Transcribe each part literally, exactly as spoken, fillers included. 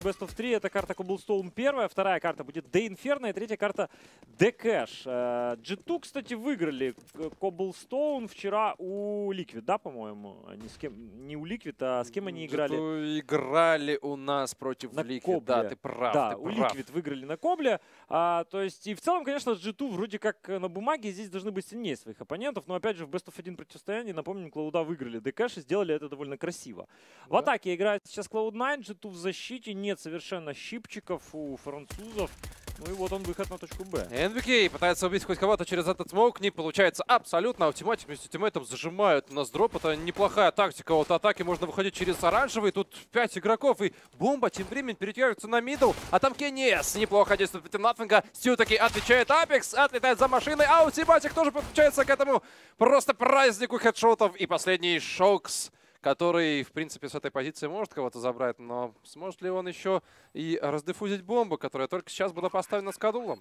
Best of три. Это карта Cobblestone первая, вторая карта будет The Inferno, и третья карта The Cash. джи ту, кстати, выиграли Cobblestone вчера у Liquid, да, по-моему? Не, с кем, не у Liquid, а с кем они играли? джи ту играли у нас против на Liquid, Кобле. да, ты прав, Да, ты у прав. Liquid выиграли на Кобле. А, то есть, и в целом, конечно, джи ту вроде как на бумаге здесь должны быть сильнее своих оппонентов, но опять же в Best of один противостоянии, напомним, Клауда выиграли The Cash и сделали это довольно красиво. В Да. атаке играет сейчас клауд найн, джи ту в защите, нет совершенно щипчиков у французов. Ну и вот он, выход на точку Б. эн би кей пытается убить хоть кого-то через этот смоук, не получается абсолютно. Автоматик вместе с тиммейтом зажимают. У нас дроп, это неплохая тактика от атаки. Можно выходить через оранжевый. Тут пять игроков, и бомба тем временем перетягивается на мидл. А там Кенес неплохо действует против Нафинга. Стью таки отвечает Апекс, отлетает за машиной. А Автоматик тоже подключается к этому просто празднику хедшотов. И последний Шокс, который, в принципе, с этой позиции может кого-то забрать, но сможет ли он еще и раздефузить бомбу, которая только сейчас была поставлена Скадулом?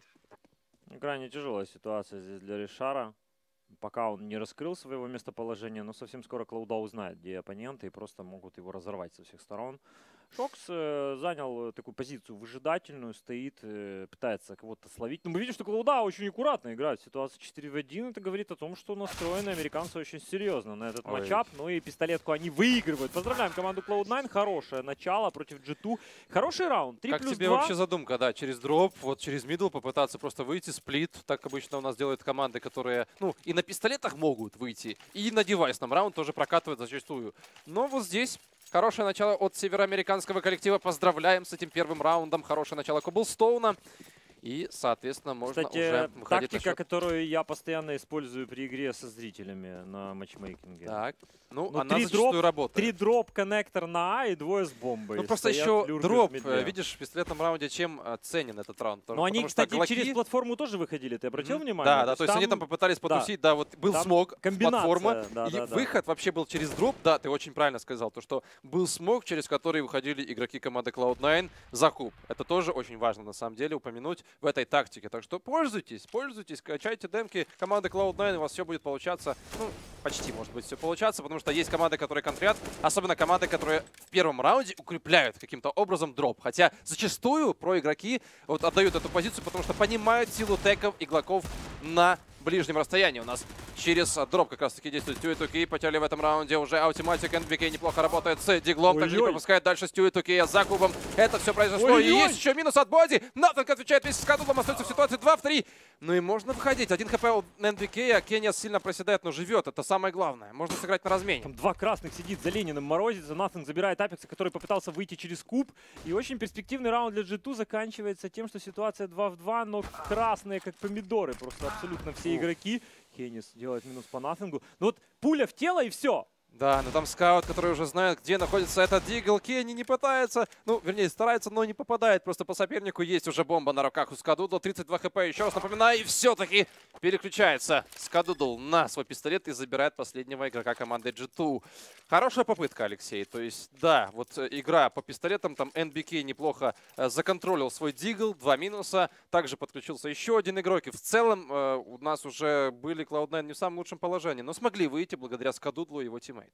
Крайне тяжелая ситуация здесь для Ришара. Пока он не раскрыл своего местоположения, но совсем скоро Клауда узнает, где оппоненты, и просто могут его разорвать со всех сторон. Шокс э, занял такую позицию выжидательную, стоит, э, пытается кого-то словить. Но мы видим, что Клауда очень аккуратно играет. Ситуация четыре в один. Это говорит о том, что настроены американцы очень серьезно на этот Ой. матчап. Ну и пистолетку они выигрывают. Поздравляем команду клауд найн. Хорошее начало против джи ту. Хороший раунд. три Как плюс тебе два. вообще задумка, да, через дроп, вот через мидл попытаться просто выйти, сплит, так обычно у нас делают команды, которые, ну, и на пистолетах могут выйти, и на девайсном раунд тоже прокатывают зачастую. Но вот здесь хорошее начало от североамериканского коллектива. Поздравляем с этим первым раундом. Хорошее начало Cobblestone. И, соответственно, можно Кстати, уже выходить тактика, на счет. которую я постоянно использую при игре со зрителями на матчмейкинге. Так, ну, Ну, она три зачастую дроп, работает. Три дроп коннектор на А и двое с бомбой. Ну, просто Стоят, еще люркают дроп, в медле. э, видишь, в пистолетном раунде чем э, ценен этот раунд. Но они, Потому что кстати, глоки- через платформу тоже выходили, ты обратил Мгм. внимание? Да, да, то есть они там попытались потусить, да, вот был Там смог, комбинация, платформа, да, и да, да. выход вообще был через дроп, да, ты очень правильно сказал, то что был смог, через который выходили игроки команды клауд найн за куб. Это тоже очень важно, на самом деле, упомянуть в этой тактике. Так что пользуйтесь, пользуйтесь, качайте демки команды клауд найн, у вас все будет получаться, ну, почти может быть все получаться, потому что есть команды, которые контрят, особенно команды, которые в первом раунде укрепляют каким-то образом дроп. Хотя зачастую проигроки вот отдают эту позицию, потому что понимают силу теков игроков на ближнем расстоянии. У нас через дроп как раз таки действует Стью и ту кей. Потеряли в этом раунде уже Автоматик. эн би кей неплохо работает с Диглом. Также не Ой-ой. пропускает дальше Стью и ту кей за кубом. Это все произошло. Ой-ой. И есть еще минус от Боди. Нафтанг отвечает вместе с Кадулом. Остается в ситуации два в три. Ну и можно выходить. Один хп у эн би кей. А Кенес сильно проседает, но живет. Это самое главное. Можно сыграть на размене. Там два красных сидит за Лениным, морозится. Нафтанг забирает Апекса, который попытался выйти через куб. И очень перспективный раунд для джи ту заканчивается тем, что ситуация два в два, но красные как помидоры. Просто абсолютно все Ух. игроки. Кеннис делает минус по Нафтангу. Ну вот пуля в тело и все. Да, но там скаут, который уже знает, где находится этот Дигл. Кенни не пытается, ну, вернее, старается, но не попадает. Просто по сопернику есть уже бомба на руках у Скадудла. тридцать два хп, еще раз напоминаю, и все-таки переключается Скадудл на свой пистолет и забирает последнего игрока команды джи ту. Хорошая попытка, Алексей. То есть, да, вот э, игра по пистолетам, там эн би кей неплохо э, законтролил свой Дигл, два минуса. Также подключился еще один игрок. И в целом э, у нас уже были клауд найн не в самом лучшем положении, но смогли выйти благодаря Скадудлу и его тиммейту.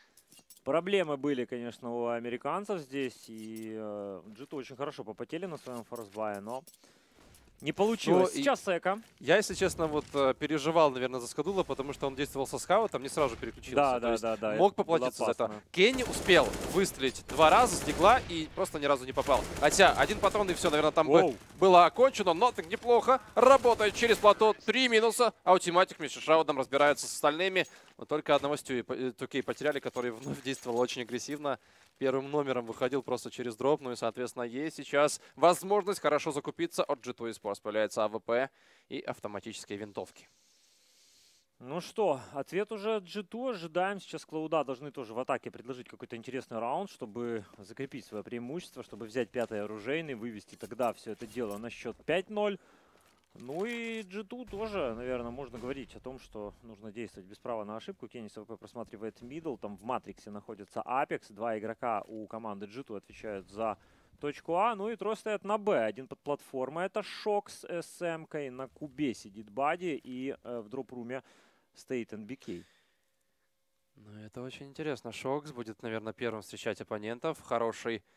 Проблемы были, конечно, у американцев здесь. И э, джи ту очень хорошо попотели на своем форсбае, но не получилось. Ну, и- Сейчас Эко. Я, если честно, вот э, переживал, наверное, за Скадула, потому что он действовал со скаутом, не сразу переключился. Да, То да, есть да, да. мог это было поплатиться за это. опасно. Кенни успел выстрелить два раза с дигла и просто ни разу не попал. Хотя один патрон и все, наверное, там бы Воу. было окончено, но так неплохо. Работает через плато. Три минуса. Аутиматик вместе с раундом разбирается с остальными. Но только одного Стью и ту кей потеряли, который вновь действовал очень агрессивно. Первым номером выходил просто через дроп. Ну и, соответственно, есть сейчас возможность хорошо закупиться от джи ту Esports. Появляется а вэ пэ и автоматические винтовки. Ну что, ответ уже от джи ту. Ожидаем. Сейчас Клауда должны тоже в атаке предложить какой-то интересный раунд, чтобы закрепить свое преимущество, чтобы взять пятый оружейный, вывести тогда все это дело на счет пять ноль. Ну и джи ту тоже, наверное, можно говорить о том, что нужно действовать без права на ошибку. Кеннис АВП просматривает мидл, там в матриксе находится Апекс. Два игрока у команды джи ту отвечают за точку А. Ну и трое стоят на Б. Один под платформой. Это Шок с эс эм-кой. На кубе сидит Бади. И э, в дроп-руме стоит эн би кей. Ну, это очень интересно. Шокс будет, наверное, первым встречать оппонентов. Хороший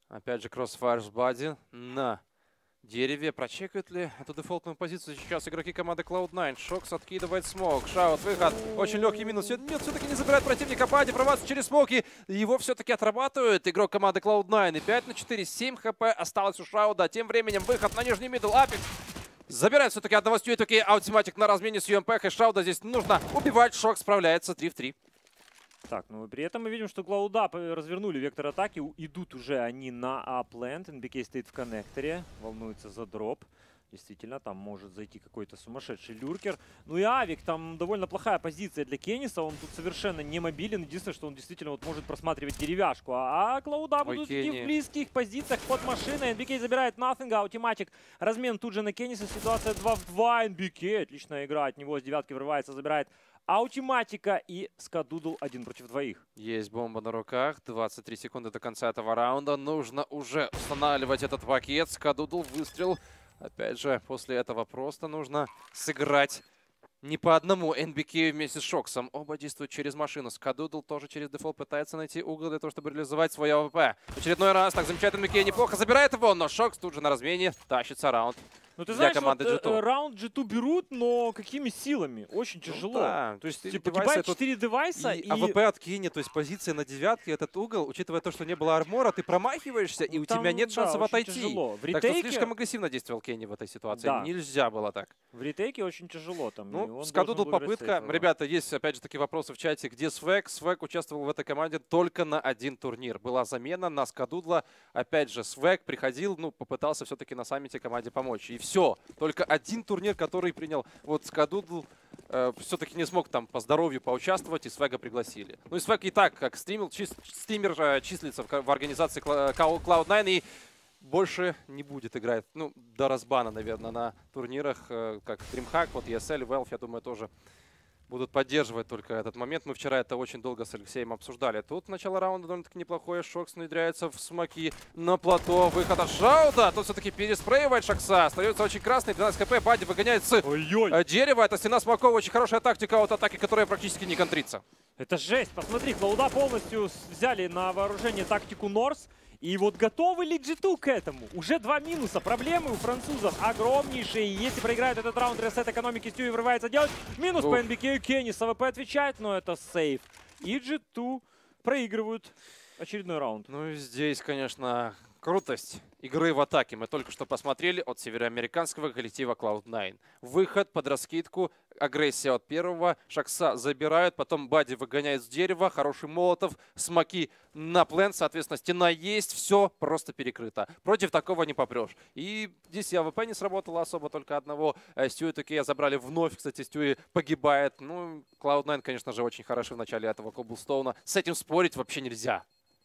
Опять же, Crossfire с Бади на дереве. Прочекают ли эту дефолтную позицию сейчас игроки команды клауд найн? Шокс откидывает смог. Шаут, выход. Очень легкий минус. Нет, все-таки не забирает противника. Бади проводится через смог. И его все-таки отрабатывает игрок команды клауд найн. И пять на четыре. семь хп осталось у Шауда. Тем временем выход на нижний мидл. Апекс забирает все-таки одного стью. Таки аутиматик на размене с ю эм пи. И Шауда здесь нужно убивать. Шок справляется. три в три. Так, ну при этом мы видим, что Клауда развернули вектор атаки. Идут уже они на апленд. эн би кей стоит в коннекторе. Волнуется за дроп. Действительно, там может зайти какой-то сумасшедший люркер. Ну и Авик, там довольно плохая позиция для Кениса. Он тут совершенно не мобилен. Единственное, что он действительно вот может просматривать деревяшку. А, а Клауда будут идти в близких позициях под машиной. эн би кей забирает Nothing, аутиматик. Размен тут же на Кениса. Ситуация два в два. эн би кей, отличная игра от него. С девятки врывается, забирает аутиматика и Скадудл один против двоих. Есть бомба на руках. двадцать три секунды до конца этого раунда. Нужно уже устанавливать этот пакет. Скадудл, выстрел. Опять же, после этого просто нужно сыграть не по одному эн би кей вместе с Шоксом. Оба действуют через машину. Скадудл тоже через дефолт пытается найти угол для того, чтобы реализовать свой эй ви пи. В очередной раз. Так, замечательно, эн би кей неплохо забирает его, но Шокс тут же на размене тащится раунд. Ну ты для знаешь, команды вот, джи ту. Э, раунд джи ту берут, но какими силами? Очень тяжело. Ну, да. То есть четыре типа, девайса, погибает тут четыре девайса И, и... а вэ пэ откинет, то есть позиция на девятке, этот угол, учитывая то, что не было армора, ты промахиваешься, и Ну, у там, тебя нет да, шансов очень отойти. тяжело. В Так что ретейке, слишком агрессивно действовал Кенни в этой ситуации. Да. Нельзя было так. в ретейке очень тяжело. Там, и Ну, он Скадудл должен был играть попытка. сейфово. Ребята, есть опять же такие вопросы в чате. Где Свэг? Свэг участвовал в этой команде только на один турнир. Была замена на Скадудла. Опять же, Свэг приходил, ну, попытался все-таки на саммите команде помочь. И все. Только один турнир, который принял вот Скадудл, э, все-таки не смог там по здоровью поучаствовать, и Свэга пригласили. Ну и Свэг и так, как стримил, чис стример э, числится в, в организации клауд найн и больше не будет играть. Ну, до разбана, наверное, на турнирах, э, как DreamHack, вот и эс эл, Valve, я думаю, тоже будут поддерживать только этот момент. Мы вчера это очень долго с Алексеем обсуждали. Тут начало раунда довольно-таки неплохое. Шокс внедряется в смоки на плато. Выход от Шауда. Тут все-таки переспрейивает Шокса. Остается очень красный. двенадцать хп. Бади выгоняет с Ой-ой. дерева. Это стена смоков. Очень хорошая тактика от атаки, которая практически не контрится. Это жесть. Посмотри, Клауда полностью взяли на вооружение тактику Норс. И вот готовы ли джи ту к этому? Уже два минуса. Проблемы у французов огромнейшие. Если проиграют этот раунд, ресет экономики, Стюи врывается делать. Минус Ух. по эн би кей. Кеннис эй ви пи отвечает, но это сейф. И джи ту проигрывают очередной раунд. Ну и здесь, конечно, крутость игры в атаке. Мы только что посмотрели от североамериканского коллектива клауд найн. Выход под раскидку, агрессия от первого. Шокса забирают, потом Бади выгоняет с дерева. Хороший молотов, смоки на плен. Соответственно, стена есть, все просто перекрыто. Против такого не попрешь. И здесь эй ви пи не сработало особо, только одного. Стюи такие забрали вновь. Кстати, Стюи погибает. Ну, клауд найн, конечно же, очень хороши в начале этого Коблстоуна. С этим спорить вообще нельзя.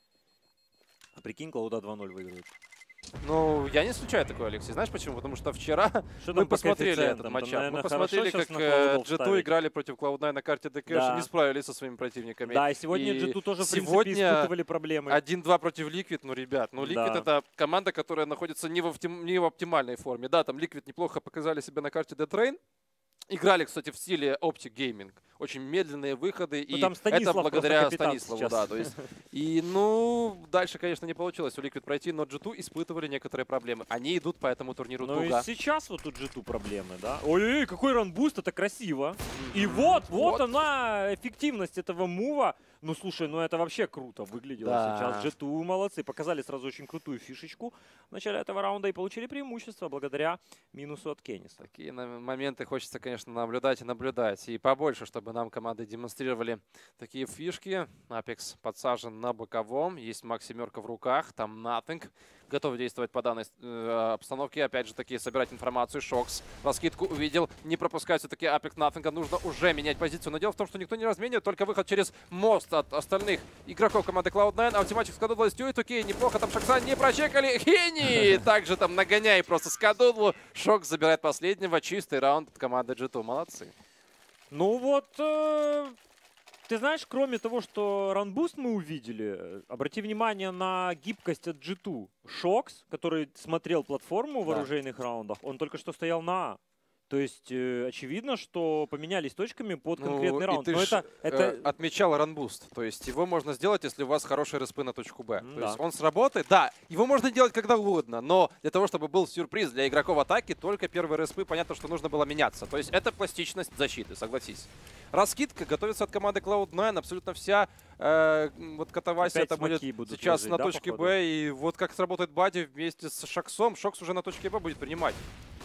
А прикинь, Клауда два ноль выигрывает. Ну, я не исключаю такое, Алексей. Знаешь почему? Потому что вчера Что мы там по посмотрели этот коэффициентам? матч. Там, наверное, Мы посмотрели, хорошо как щас на Cloud джи ту ставить. играли против клауд найн на карте ДК, Да. не справились со своими противниками. Да, и сегодня И джи ту тоже, в принципе, сегодня испытывали проблемы. один-два против Liquid, ну, ребят, ну, Liquid Да. это команда, которая находится не в, оптим- не в оптимальной форме. Да, там Liquid неплохо показали себя на карте Death Train. Играли, кстати, в стиле Optic Gaming. Очень медленные выходы. Ну, и там это Станислав благодаря просто капитан Станиславу, сейчас. да. То есть, и, ну, дальше, конечно, не получилось у Liquid пройти, но джи ту испытывали некоторые проблемы. Они идут по этому турниру Ну и туго. сейчас вот у джи ту проблемы, да? Ой-ой, какой ранбуст, это красиво. И вот, вот, Вот. она, эффективность этого мува. Ну слушай, ну это вообще круто выглядело Да. сейчас. джи ту молодцы, показали сразу очень крутую фишечку в начале этого раунда и получили преимущество благодаря минусу от Кенниса. Такие на- моменты хочется, конечно, наблюдать и наблюдать. И побольше, чтобы нам команды демонстрировали такие фишки. Апекс подсажен на боковом. Есть Мак семерка в руках. Там Nothing. Готов действовать по данной э, обстановке. Опять же таки собирать информацию. Шокс раскидку увидел. Не пропускать все-таки Апекс Nothing. Нужно уже менять позицию. Но дело в том, что никто не разменивает. Только выход через мост от остальных игроков команды клауд найн. Аутиматик Скадудла Стюит. Окей, неплохо. Там Шокса не прочекали. Хени! Также там нагоняй просто Скадудлу. Шокс забирает последнего. Чистый раунд от команды джи ту. Молодцы. Ну вот, э, ты знаешь, кроме того, что ранбуст мы увидели, э, обрати внимание на гибкость от джи ту. Шокс, который смотрел платформу в Да. оружейных раундах, он только что стоял на А. То есть э, очевидно, что поменялись точками под Ну, конкретный и раунд. ты Но ж, это, э, это отмечал ранбуст. То есть его можно сделать, если у вас хороший респы на точку Б. М, То да. есть он сработает. Да, его можно делать когда угодно, но для того, чтобы был сюрприз для игроков атаки, только первые респы, понятно, что нужно было меняться. То есть это пластичность защиты, согласись. Раскидка готовится от команды клауд найн, абсолютно вся. Э, вот Катаваси Опять это будет смоки будут сейчас ложить, на да, точке походу? Б. И вот как сработает Бади вместе с Шоксом. Шокс уже на точке Б будет принимать.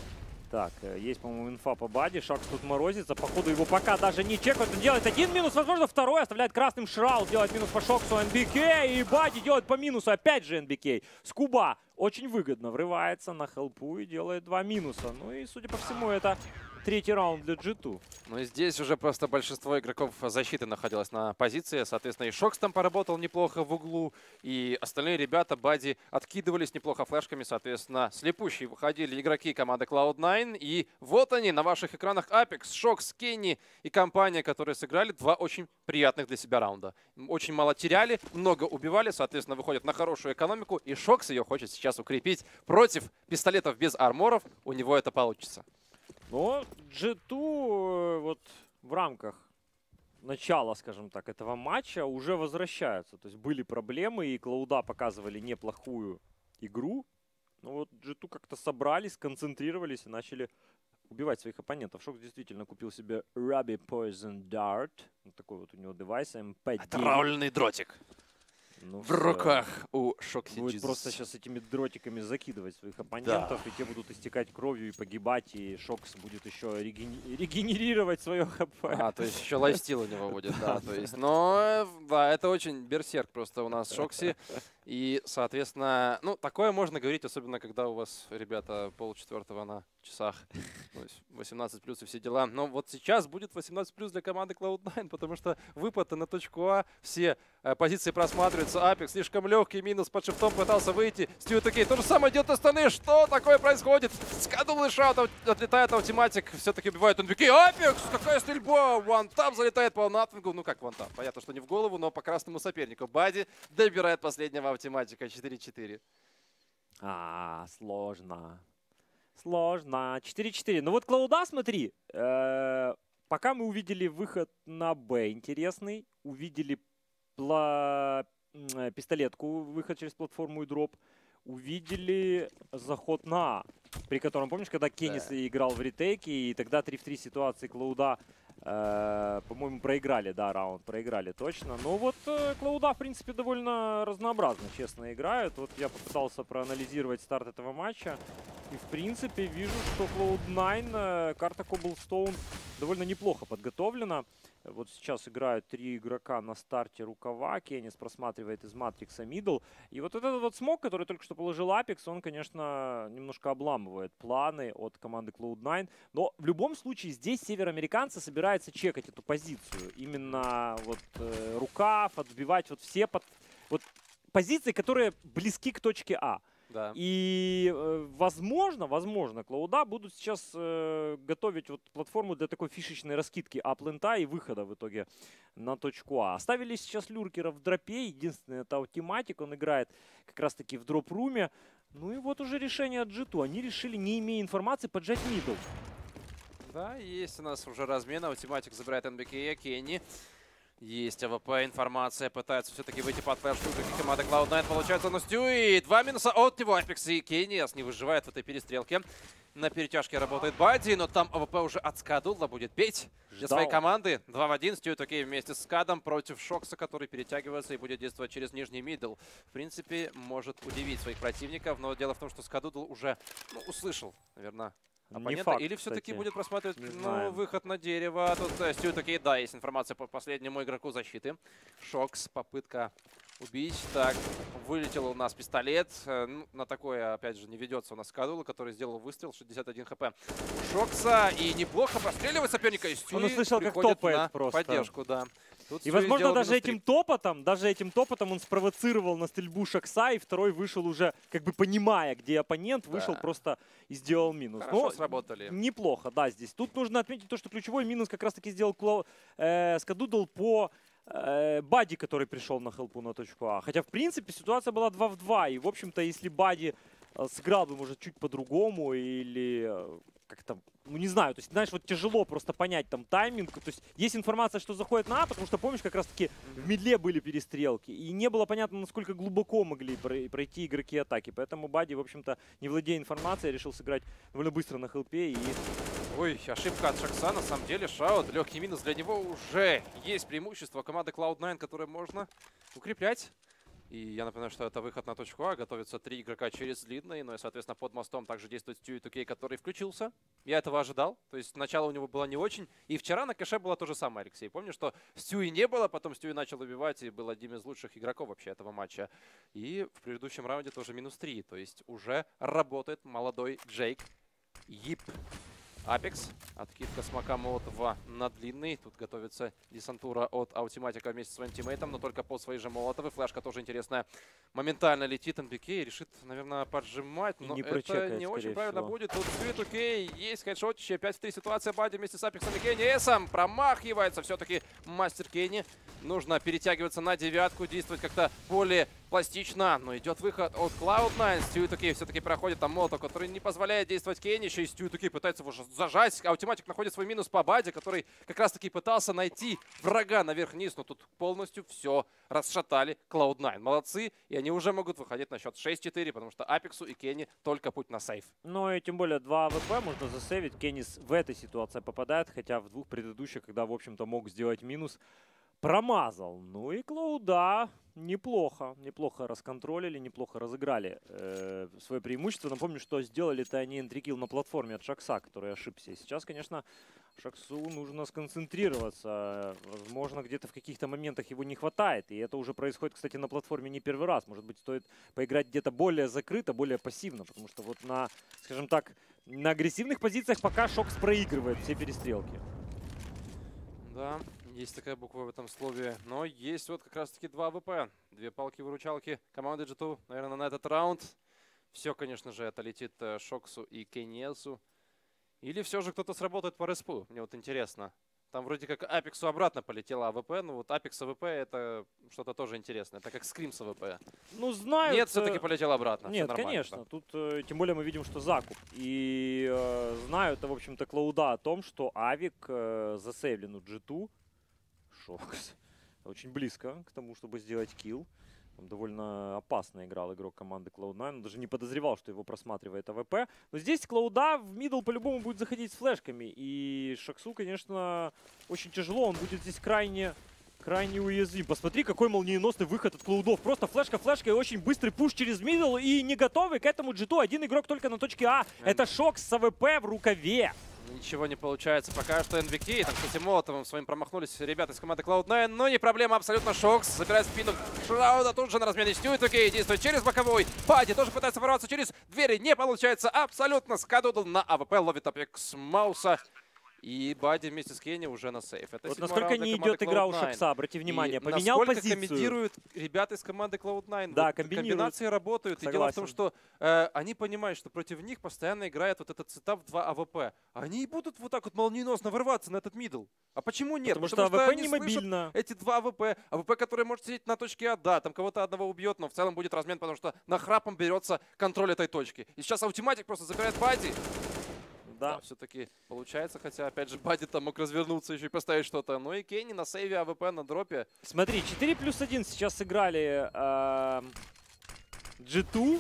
Так, э, есть, по-моему, инфа по Бади. Шакс тут морозится. Походу его пока даже не чекают. Он делает один минус, возможно, второй. Оставляет красным Шраул. Делает минус по Шоксу эн би кей. И Бади делает по минусу. Опять же эн би кей. Скуба очень выгодно врывается на хелпу и делает два минуса. Ну и, судя по всему, это третий раунд для джи ту. Ну и здесь уже просто большинство игроков защиты находилось на позиции. Соответственно, и Шокс там поработал неплохо в углу. И остальные ребята, Бади, откидывались неплохо флешками. Соответственно, слепущие выходили игроки команды клауд найн. И вот они на ваших экранах. Апекс, Шокс, Кенни и компания, которые сыграли два очень приятных для себя раунда. Очень мало теряли, много убивали. Соответственно, выходят на хорошую экономику. И Шокс ее хочет сейчас укрепить против пистолетов без арморов. У него это получится. Но джи ту э, вот в рамках начала, скажем так, этого матча уже возвращаются. То есть были проблемы, и Клауда показывали неплохую игру. Но вот джи ту как-то собрались, сконцентрировались и начали убивать своих оппонентов. Шокс действительно купил себе Ruby Poison Dart. Вот такой вот у него девайс эм пи девять. Отравленный дротик. Ну, В всё. руках у Шокси Будет Джизус. просто сейчас этими дротиками закидывать своих оппонентов, и те будут истекать кровью и погибать, и Шокс будет еще регени- регенерировать свое хп. А, то есть еще лайфстил у него будет, да. То есть, но, э, да, это очень берсерк просто у нас Шокси. И, соответственно, ну, такое можно говорить, особенно когда у вас, ребята, полчетвертого на часах. То есть восемнадцать плюс и все дела. Но вот сейчас будет восемнадцать плюс для команды клауд найн, потому что выпад на точку А, все э, позиции просматриваются. Апекс слишком легкий, минус под шифтом пытался выйти. Стью такие, то же самое делает остальные. Что такое происходит? Скадул и шаут, отлетает автоматик, все-таки убивает эн би кей. Апекс, какая стрельба! Вантап залетает по нафингу. Ну как вантап? Понятно, что не в голову, но по красному сопернику. Бади добирает последнего автоматика. четыре четыре. А, сложно. Сложно. четыре четыре. Ну вот Клауда, смотри. э, Пока мы увидели выход на Б интересный. Увидели пла- м, э, пистолетку, выход через платформу и дроп. Увидели заход на А. При котором, помнишь, когда Кеннис Да. играл в ретейке, и тогда три в три ситуации Клауда, э, по-моему, проиграли, да, раунд, проиграли точно. Но вот э, Клауда, в принципе, довольно разнообразно, честно, играют. Вот я попытался проанализировать старт этого матча. И, в принципе, вижу, что клауд найн, э, карта Cobblestone довольно неплохо подготовлена. Вот сейчас играют три игрока на старте рукава. Кеннис просматривает из матрикса мидл. И вот этот вот смог, который только что положил Апекс, он, конечно, немножко обламывает планы от команды клауд найн. Но в любом случае здесь североамериканцы собираются чекать эту позицию. Именно вот э, рукав, отбивать вот все под... вот позиции, которые близки к точке А. Да. И, э, возможно, возможно, Клауда будут сейчас э, готовить вот платформу для такой фишечной раскидки аплента и выхода в итоге на точку А. Оставили сейчас Люркера в дропе. Единственное, это Аутиматик. Он играет как раз-таки в дроп-руме. Ну и вот уже решение от джи ту. Они решили, не имея информации, поджать мидл. Да, есть у нас уже размена. Аутиматик забирает эн би кей, Кенни. Есть АВП, информация, пытается все-таки выйти под флешку, как команда клауд найн, получается на Стю, и два минуса от него, Апекс и Кенниас не выживает в этой перестрелке. На перетяжке работает Бади, но там АВП уже от Скадула будет петь для Ждал. своей команды. два в один, Стю такие вместе с Скадом против Шокса, который перетягивается и будет действовать через нижний мидл. В принципе, может удивить своих противников, но дело в том, что Скадудл уже ну, услышал, наверное, оппонента. факт, Или все-таки кстати. будет просматривать Не ну, знаем. выход на дерево. Тут э, Стю такие, да, есть информация по последнему игроку защиты. Шокс, попытка убить. Так, вылетел у нас пистолет. Э, ну, на такое, опять же, не ведется у нас Скадула, который сделал выстрел, шестьдесят один хп. У Шокса и неплохо простреливает соперника. И Стю Он услышал, как приходит топает на просто. поддержку, да. Тут И, Стю возможно, сделал даже минус три. этим топотом, даже этим топотом он спровоцировал на стрельбу Шокса, и второй вышел уже, как бы понимая, где оппонент, вышел Да. просто и сделал минус. Хорошо Но сработали. неплохо, да, здесь. Тут нужно отметить то, что ключевой минус как раз-таки сделал Кло... э, Скадудл по э, Бади, который пришел на хелпу на точку А. Хотя, в принципе, ситуация была два в два, и, в общем-то, если Бади э, сыграл бы, может, чуть по-другому, или э, как-то ну не знаю, то есть, знаешь, вот тяжело просто понять там тайминг. То есть есть информация, что заходит на А, потому что, помнишь, как раз-таки в мидле были перестрелки. И не было понятно, насколько глубоко могли пройти игроки атаки. Поэтому Бади, в общем-то, не владея информацией, решил сыграть довольно быстро на хелпе. И... Ой, ошибка от Шакса, на самом деле. Шаут, легкий минус для него уже есть преимущество команды клауд найн, которое можно укреплять. И я напоминаю, что это выход на точку А. Готовятся три игрока через длинный. Ну и, соответственно, под мостом также действует Стюи Тукей, который включился. Я этого ожидал. То есть начало у него было не очень. И вчера на кэше было то же самое, Алексей. Помню, что Стюи не было, потом Стюи начал убивать и был одним из лучших игроков вообще этого матча. И в предыдущем раунде тоже минус три. То есть уже работает молодой Джейк Йип. Апекс. Откидка смока Молотова на длинный. Тут готовится десантура от Аутиматика вместе со своим тиммейтом, но только по своей же Молотовой. Флешка тоже интересная. Моментально летит эн би кей. Решит, наверное, поджимать, но не это не очень правильно всего. будет. Тут Стюи Кей есть хедшотище. пять в три ситуация. Бади вместе с Апексом и Кенни Эсом промахивается. Все-таки мастер Кенни. Нужно перетягиваться на девятку, действовать как-то более пластично. Но идет выход от клауд найн. Стюи Кей все-таки проходит там Молотов, который не позволяет действовать Кенни. Еще и Стюи Кей пытается его зажать. Аутиматик находит свой минус по Баде, который как раз-таки пытался найти врага наверх-вниз. Но тут полностью все расшатали клауд найн. Молодцы. И они уже могут выходить на счет шесть четыре, потому что Апексу и Кенни только путь на сейф. Ну и тем более два АВП можно засейвить. Кеннис в этой ситуации попадает, хотя в двух предыдущих, когда, в общем-то, мог сделать минус, промазал. Ну и Клауда неплохо, неплохо расконтролили, неплохо разыграли э, свое преимущество. Напомню, что сделали-то они энтрикил на платформе от Шакса, который ошибся. И сейчас, конечно, Шаксу нужно сконцентрироваться. Возможно, где-то в каких-то моментах его не хватает. И это уже происходит, кстати, на платформе не первый раз. Может быть, стоит поиграть где-то более закрыто, более пассивно. Потому что вот на, скажем так, на агрессивных позициях пока Шокс проигрывает все перестрелки. Да, есть такая буква в этом слове. Но есть вот как раз-таки два АВП. Две палки-выручалки команды джи ту, наверное, на этот раунд. Все, конечно же, это летит Шоксу и Кенниесу. Или все же кто-то сработает по респу? Мне вот интересно. Там вроде как Апексу обратно полетела АВП, но вот Апекс АВП это что-то тоже интересное. Это как Скрим с АВП. Ну, знаю. Нет, все-таки полетел обратно. Нет, конечно. Тут э, тем более мы видим, что закуп. И э, знаю это, в общем-то, Клауда о том, что Авик э, засейвлен у джи ту. Шокс. Очень близко к тому, чтобы сделать килл. Он довольно опасно играл игрок команды клауд найн. Он даже не подозревал, что его просматривает АВП. Но здесь Клауда в мидл по-любому будет заходить с флешками. И Шаксу, конечно, очень тяжело. Он будет здесь крайне, крайне уязвим. Посмотри, какой молниеносный выход от Клаудов. Просто флешка-флешка и очень быстрый пуш через мидл. И не готовый к этому джи ту. Один игрок только на точке А. Это Шокс с АВП в рукаве. Ничего не получается пока что эн ви кей. Там, кстати, Молотовым своим промахнулись ребята из команды клауд найн. Но не проблема абсолютно. Шокс забирает спину Шрауда. Тут же на размене Стюи Тукей действует через боковой. Бади тоже пытается ворваться через двери. Не получается абсолютно. Скадудл на АВП ловит Апекс Мауса. И Бади вместе с Кенни уже на сейф. Это вот насколько не идет игра у Шокса, обрати внимание. И поменял позицию. комбинируют ребята из команды клауд найн. Да, вот комбинируют. Комбинации работают. Согласен. И дело в том, что э, они понимают, что против них постоянно играет вот этот сетап два АВП. Они и будут вот так вот молниеносно вырываться на этот мидл. А почему нет? Потому, Потому что АВП они не слышат мобильно. эти два АВП. АВП, который может сидеть на точке А, да, там кого-то одного убьет, но в целом будет размен, потому что нахрапом берется контроль этой точки. И сейчас Аутиматик просто забирает Бади. Да, Да, все-таки получается, хотя, опять же, Бади там мог развернуться еще и поставить что-то. Ну и Кенни на сейве АВП на дропе. Смотри, четыре плюс один сейчас сыграли э, джи ту.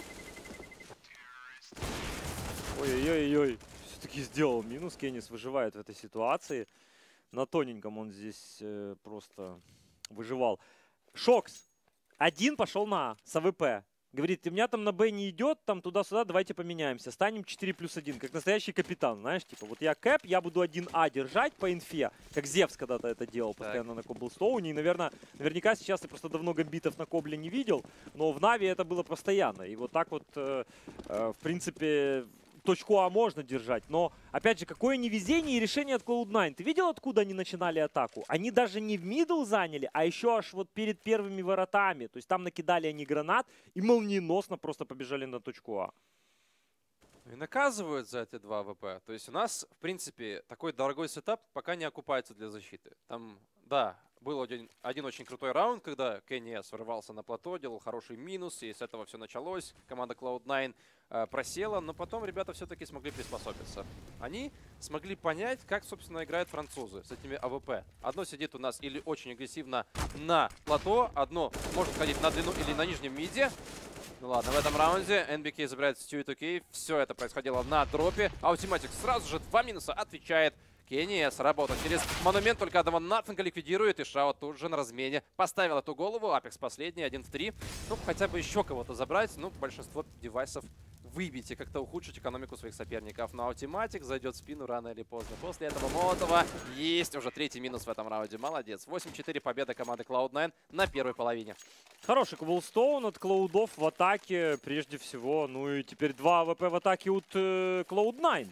Ой-ой-ой, все-таки сделал минус. Кеннис выживает в этой ситуации. На тоненьком он здесь э, просто выживал. Шокс. Один пошел на А с АВП. Говорит, у меня там на Б не идет, там туда-сюда, давайте поменяемся. Станем четыре плюс один, как настоящий капитан, знаешь, типа, вот я кэп, я буду один А держать по инфе, как Зевс когда-то это делал постоянно на Коблстоуне. И, наверное, наверняка сейчас ты просто давно гамбитов на Кобле не видел, но в Нави это было постоянно. И вот так вот, э, э, в принципе, точку А можно держать, но, опять же, какое невезение и решение от клауд найн. Ты видел, откуда они начинали атаку? Они даже не в мидл заняли, а еще аж вот перед первыми воротами. То есть там накидали они гранат и молниеносно просто побежали на точку А. И наказывают за эти два АВП. То есть у нас, в принципе, такой дорогой сетап пока не окупается для защиты. Там, да, был один, один очень крутой раунд, когда Кенни сорвался на плато, делал хороший минус, и с этого все началось. Команда клауд найн э, просела, но потом ребята все-таки смогли приспособиться. Они смогли понять, как, собственно, играют французы с этими АВП. Одно сидит у нас или очень агрессивно на плато, одно может ходить на длину или на нижнем миде. Ну ладно, в этом раунде эн би кей забирает Стью и ту кей. Все это происходило на дропе. Аутиматик сразу же два минуса отвечает. Кенни сработал через монумент, только одного Натанга ликвидирует, и Шао тут же на размене поставил эту голову. Апекс последний, один в три. Ну, хотя бы еще кого-то забрать, ну, большинство девайсов выбить и как-то ухудшить экономику своих соперников. Но Аутиматик зайдет в спину рано или поздно. После этого Молотова есть уже третий минус в этом раунде. Молодец. восемь четыре победа команды клауд найн на первой половине. Хороший Коблстоун от Клаудов в атаке, прежде всего. Ну и теперь два АВП в атаке от э, клауд найн.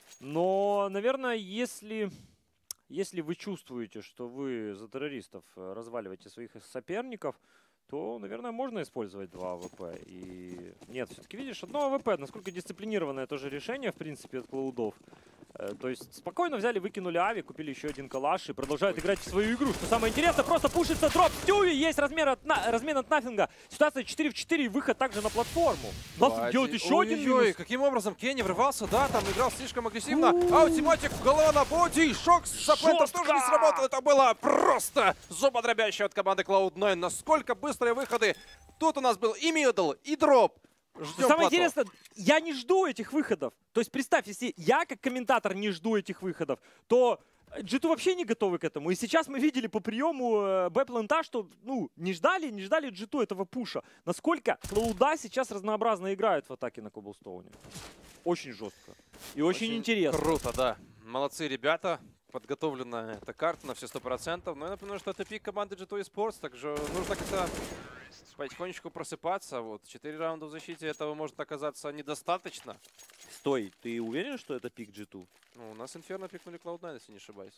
Но, наверное, если, если вы чувствуете, что вы за террористов разваливаете своих соперников, то, наверное, можно использовать два АВП. И нет, все-таки видишь, одно АВП, насколько дисциплинированное тоже решение, в принципе, от Клаудов. То есть спокойно взяли, выкинули ави, купили еще один калаш и продолжают играть в свою игру. Что самое интересное, просто пушится дроп Стюи, есть размер от, на, размен от Нафинга. Ситуация четыре в четыре и выход также на платформу. Нафинг делает еще один минус. Каким образом Кенни врывался, да, там играл слишком агрессивно. Аутиматик, голова на боди, шок с Саппентом тоже не сработал. Это было просто зубодробящее от команды клауд найн. Насколько быстрые выходы. Тут у нас был и мидл, и дроп. Ждем Самое плато. интересное, я не жду этих выходов. То есть представь, если я как комментатор не жду этих выходов, то джи ту вообще не готовы к этому. И сейчас мы видели по приему Б-плента, что ну, не ждали, не ждали джи ту этого пуша. Насколько Клауда сейчас разнообразно играют в атаке на Коблстоуне. Очень жестко. И очень, очень интересно. Круто, да. Молодцы ребята. Подготовлена эта карта на все сто процентов. Но я напоминаю, что это пик команды джи ту Esports. Также нужно как-то потихонечку просыпаться. Вот. Четыре раунда в защите, этого может оказаться недостаточно. Стой, ты уверен, что это пик джи ту? Ну, у нас Инферно пикнули клауд найн, если не ошибаюсь.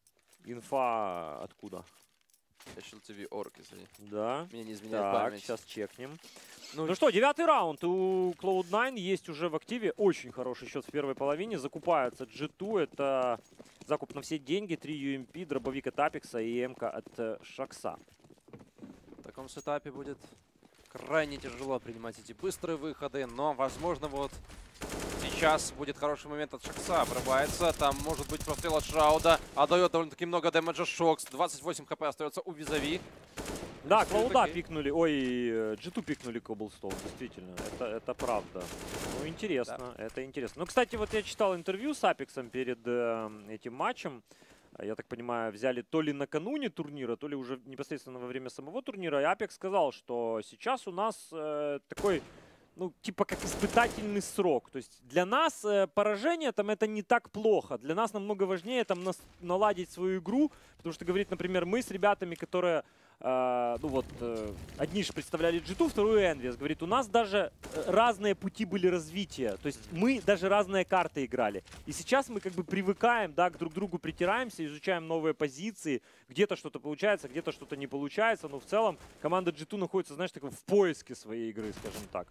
Инфа откуда? эйч эл ти ви точка орг, если да. меня не изменяет так, память. сейчас чекнем. Ну, ну что, девятый раунд у клауд найн есть уже в активе. Очень хороший счет в первой половине. Закупается джи ту. Это закуп на все деньги. три ю эм пи, дробовик от Апекса и МК от э, Шакса. В таком сетапе будет крайне тяжело принимать эти быстрые выходы. Но, возможно, вот сейчас будет хороший момент от Шакса. Обрывается. Там может быть прострел от Шрауда. Отдает довольно-таки много дэмэджа Шокс. двадцать восемь хп остается у Визави. Да, Клауда пикнули, ой, джи ту пикнули Коблстоун, действительно, это, это правда. Ну, интересно, да. Это интересно. Ну, кстати, вот я читал интервью с Апексом перед э, этим матчем. Я так понимаю, взяли то ли накануне турнира, то ли уже непосредственно во время самого турнира. И Апекс сказал, что сейчас у нас э, такой, ну, типа как испытательный срок. То есть для нас э, поражение там это не так плохо. Для нас намного важнее там нас, наладить свою игру. Потому что, говорит, например, мы с ребятами, которые... Uh, ну вот, uh, одни же представляли джи ту, вторую Envious. Говорит, у нас даже разные пути были развития. То есть мы даже разные карты играли. И сейчас мы как бы привыкаем, да, к друг другу притираемся, изучаем новые позиции. Где-то что-то получается, где-то что-то не получается. Но в целом команда джи ту находится, знаешь, такой в поиске своей игры, скажем так.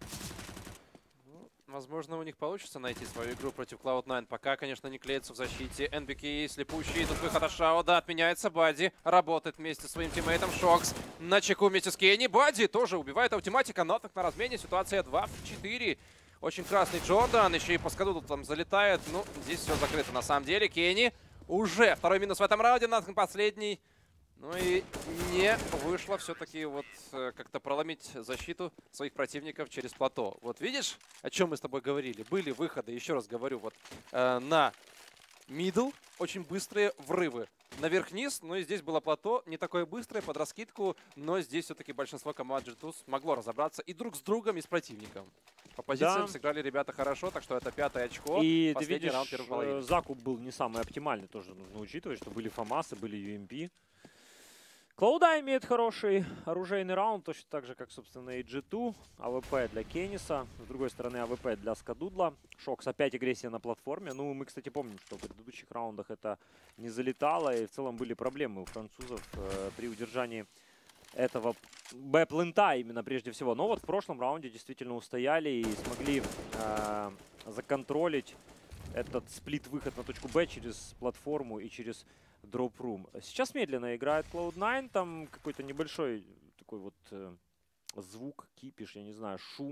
Возможно, у них получится найти свою игру против клауд найн. Пока, конечно, не клеится в защите. эн би кей слепущий. Тут выход от Шауда. Отменяется Бадди. Работает вместе со своим тиммейтом Шокс. На чеку вместе с Кенни. Бадди тоже убивает Аутиматика. Но так на размене. Ситуация два в четыре. Очень красный Джордан. Еще и по скаду там залетает. Ну, здесь все закрыто на самом деле. Кенни уже второй минус в этом раунде. Натхан последний. Ну и не вышло все-таки вот э, как-то проломить защиту своих противников через плато. Вот видишь, о чем мы с тобой говорили? Были выходы, еще раз говорю, вот э, на мидл очень быстрые врывы. Наверх-вниз, но и здесь было плато, не такое быстрое, под раскидку, но здесь все-таки большинство команд джи ту смогло разобраться и друг с другом, и с противником. По позициям да. Сыграли ребята хорошо, так что это пятое очко. И ты видишь, раунд закуп был не самый оптимальный, тоже нужно учитывать, что были фамасы, были ю эм пи. Клауда имеет хороший оружейный раунд, точно так же, как, собственно, и джи ту. АВП для Кенниса. С другой стороны, АВП для Скадудла. Шокс опять агрессия на платформе. Ну, мы, кстати, помним, что в предыдущих раундах это не залетало. И в целом были проблемы у французов э, при удержании этого Б-плента именно прежде всего. Но вот в прошлом раунде действительно устояли и смогли э, законтролить этот сплит-выход на точку Б через платформу и через дроп-рум. Сейчас медленно играет клауд найн, там какой-то небольшой такой вот э, звук, кипиш, я не знаю, шум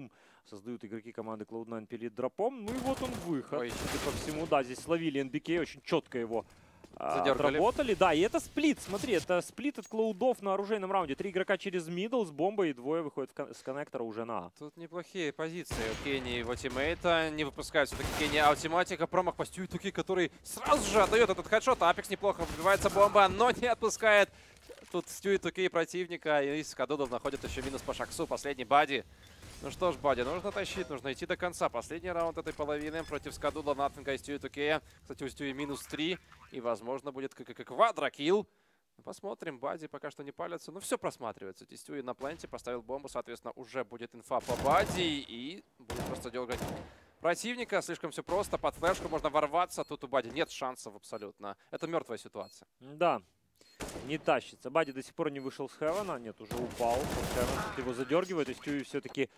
создают игроки команды клауд найн перед дропом. Ну и вот он выход. Ой. Судя по всему, да, здесь словили эн би кей, очень четко его а, Задергали. отработали. Да, и это сплит, смотри, это сплит от клаудов на оружейном раунде. Три игрока через мидл с бомбой, и двое выходят в кон с коннектора уже на А. Тут неплохие позиции у Кенни и его тиммейта. Не выпускает все-таки Кенни аутиматика. Промах по Стьюитуки, который сразу же отдает этот хедшот. Апекс неплохо выбивается бомба, но не отпускает. Тут Стьюитуки противника. И Скадудов находит еще минус по Шаксу. Последний Бади. Ну что ж, Бади, нужно тащить, нужно идти до конца. Последний раунд этой половины против Скадудла, Натфинга и Стьюитуки. Кстати, у Стьюи минус три. И, возможно, будет как квадрокилл. Посмотрим, Бади пока что не палится. Ну, все просматривается. Тестюи на пленте, поставил бомбу, соответственно, уже будет инфа по Бади. И будет просто дергать противника. Слишком все просто. Под флешку можно ворваться. Тут у Бади нет шансов абсолютно. Это мертвая ситуация. Да, не тащится. Бади до сих пор не вышел с Хевена. Нет, уже упал. Хевен тут его задергивает. И Стьюи все-таки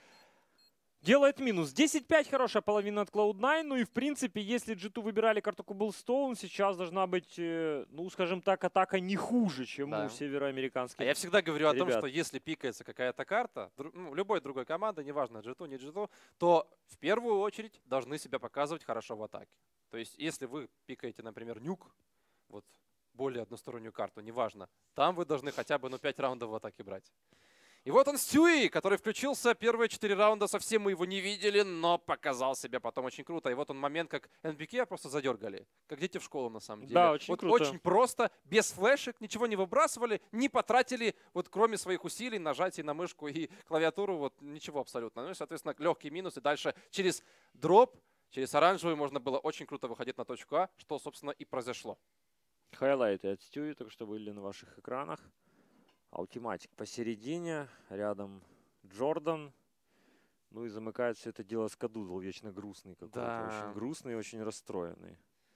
делает минус. десять пять, хорошая половина от клауд найн. Ну и, в принципе, если джи ту выбирали карту Cobblestone, сейчас должна быть, э, ну, скажем так, атака не хуже, чем Да. у североамериканских. А я всегда говорю о том, ребят. что если пикается какая-то карта, дру- ну, любой другой команды, неважно, джи ту, не джи ту, то в первую очередь должны себя показывать хорошо в атаке. То есть, если вы пикаете, например, нюк, вот более одностороннюю карту, неважно, там вы должны хотя бы ну, пять раундов в атаке брать. И вот он Стьюи, который включился первые четыре раунда, совсем мы его не видели, но показал себя потом очень круто. И вот он момент, как эн би кей просто задергали, как дети в школу на самом деле. Да, очень вот круто. очень просто, без флешек, ничего не выбрасывали, не потратили, вот кроме своих усилий, нажатий на мышку и клавиатуру, вот ничего абсолютно. Ну и, соответственно, легкий минус, и дальше через дроп, через оранжевый можно было очень круто выходить на точку А, что, собственно, и произошло. Хайлайты от Стьюи только что были на ваших экранах. Аутиматик посередине, рядом Джордан. Ну и замыкает все это дело Скадудл, вечно грустный какой-то. Да. Очень грустный, очень расстроенный.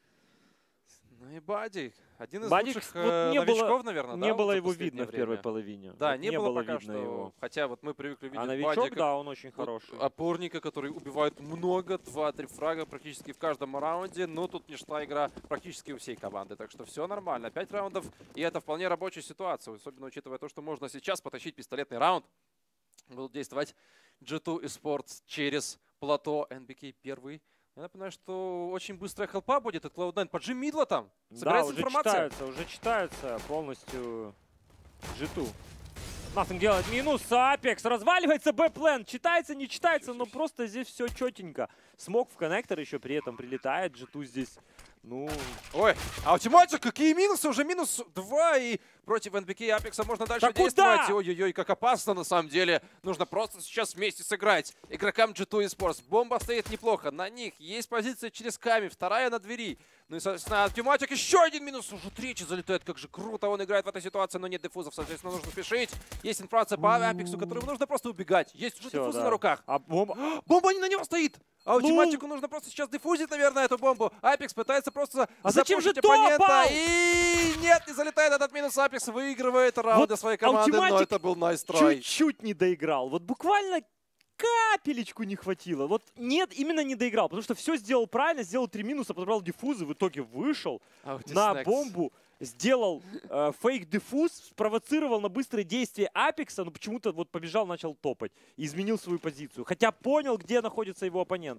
Ну и Бади. Один из Бади, лучших вот э, не было- новичков, наверное, Не да, было вот за его последнее видно в время. первой половине. Да, Вот не, было, пока видно что. его. Хотя вот мы привыкли видеть А Бади новичок, как да, он очень вот хороший. опорника, который убивает много, два-три фрага практически в каждом раунде. Но тут не шла игра практически у всей команды. Так что все нормально. Пять раундов, и это вполне рабочая ситуация. Особенно учитывая то, что можно сейчас потащить пистолетный раунд. Будут действовать джи ту Esports через плато. эн би кей первый. Я напоминаю, что очень быстрая хелпа будет от клауд найн. Поджим мидла там. Да, Собирается уже информация. читается, уже читается полностью джи ту. Nothing делает минус, Апекс разваливается, Б-план. Читается, не читается, но просто здесь все четенько. Смог в коннектор еще при этом прилетает, джи ту здесь, ну... Ой, а у Тимати какие минусы? Уже минус два, и против эн би кей Апекса можно дальше Да действовать. куда? Ой-ой-ой, как опасно на самом деле. Нужно просто сейчас вместе сыграть. Игрокам джи ту Esports. Бомба стоит неплохо. На них есть позиция через камень, вторая на двери. Ну и, соответственно, Тиматик еще один минус. Уже третий залетает. Как же круто он играет в этой ситуации, но нет дефузов. Соответственно, нужно спешить. Есть информация по Апексу, которому нужно просто убегать. Есть уже Всё, дефузы да. на руках. А бомба... Бомба не на него стоит! А у Ну? Тиматику нужно просто сейчас дефузить, наверное, эту бомбу. Апекс пытается просто А зачем же запушить оппонента. топал? И нет, не залетает этот минус. Апекс выигрывает раунд Вот для своей команды, но Ultimatic это был найс трай. Чуть-чуть не доиграл. Вот буквально капелечку не хватило. Вот нет, именно не доиграл. Потому что все сделал правильно, сделал три минуса, подобрал диффузы, в итоге вышел на бомбу, сделал э, фейк-диффуз, спровоцировал на быстрые действия Апекса, но почему-то вот побежал, начал топать и изменил свою позицию. Хотя понял, где находится его оппонент.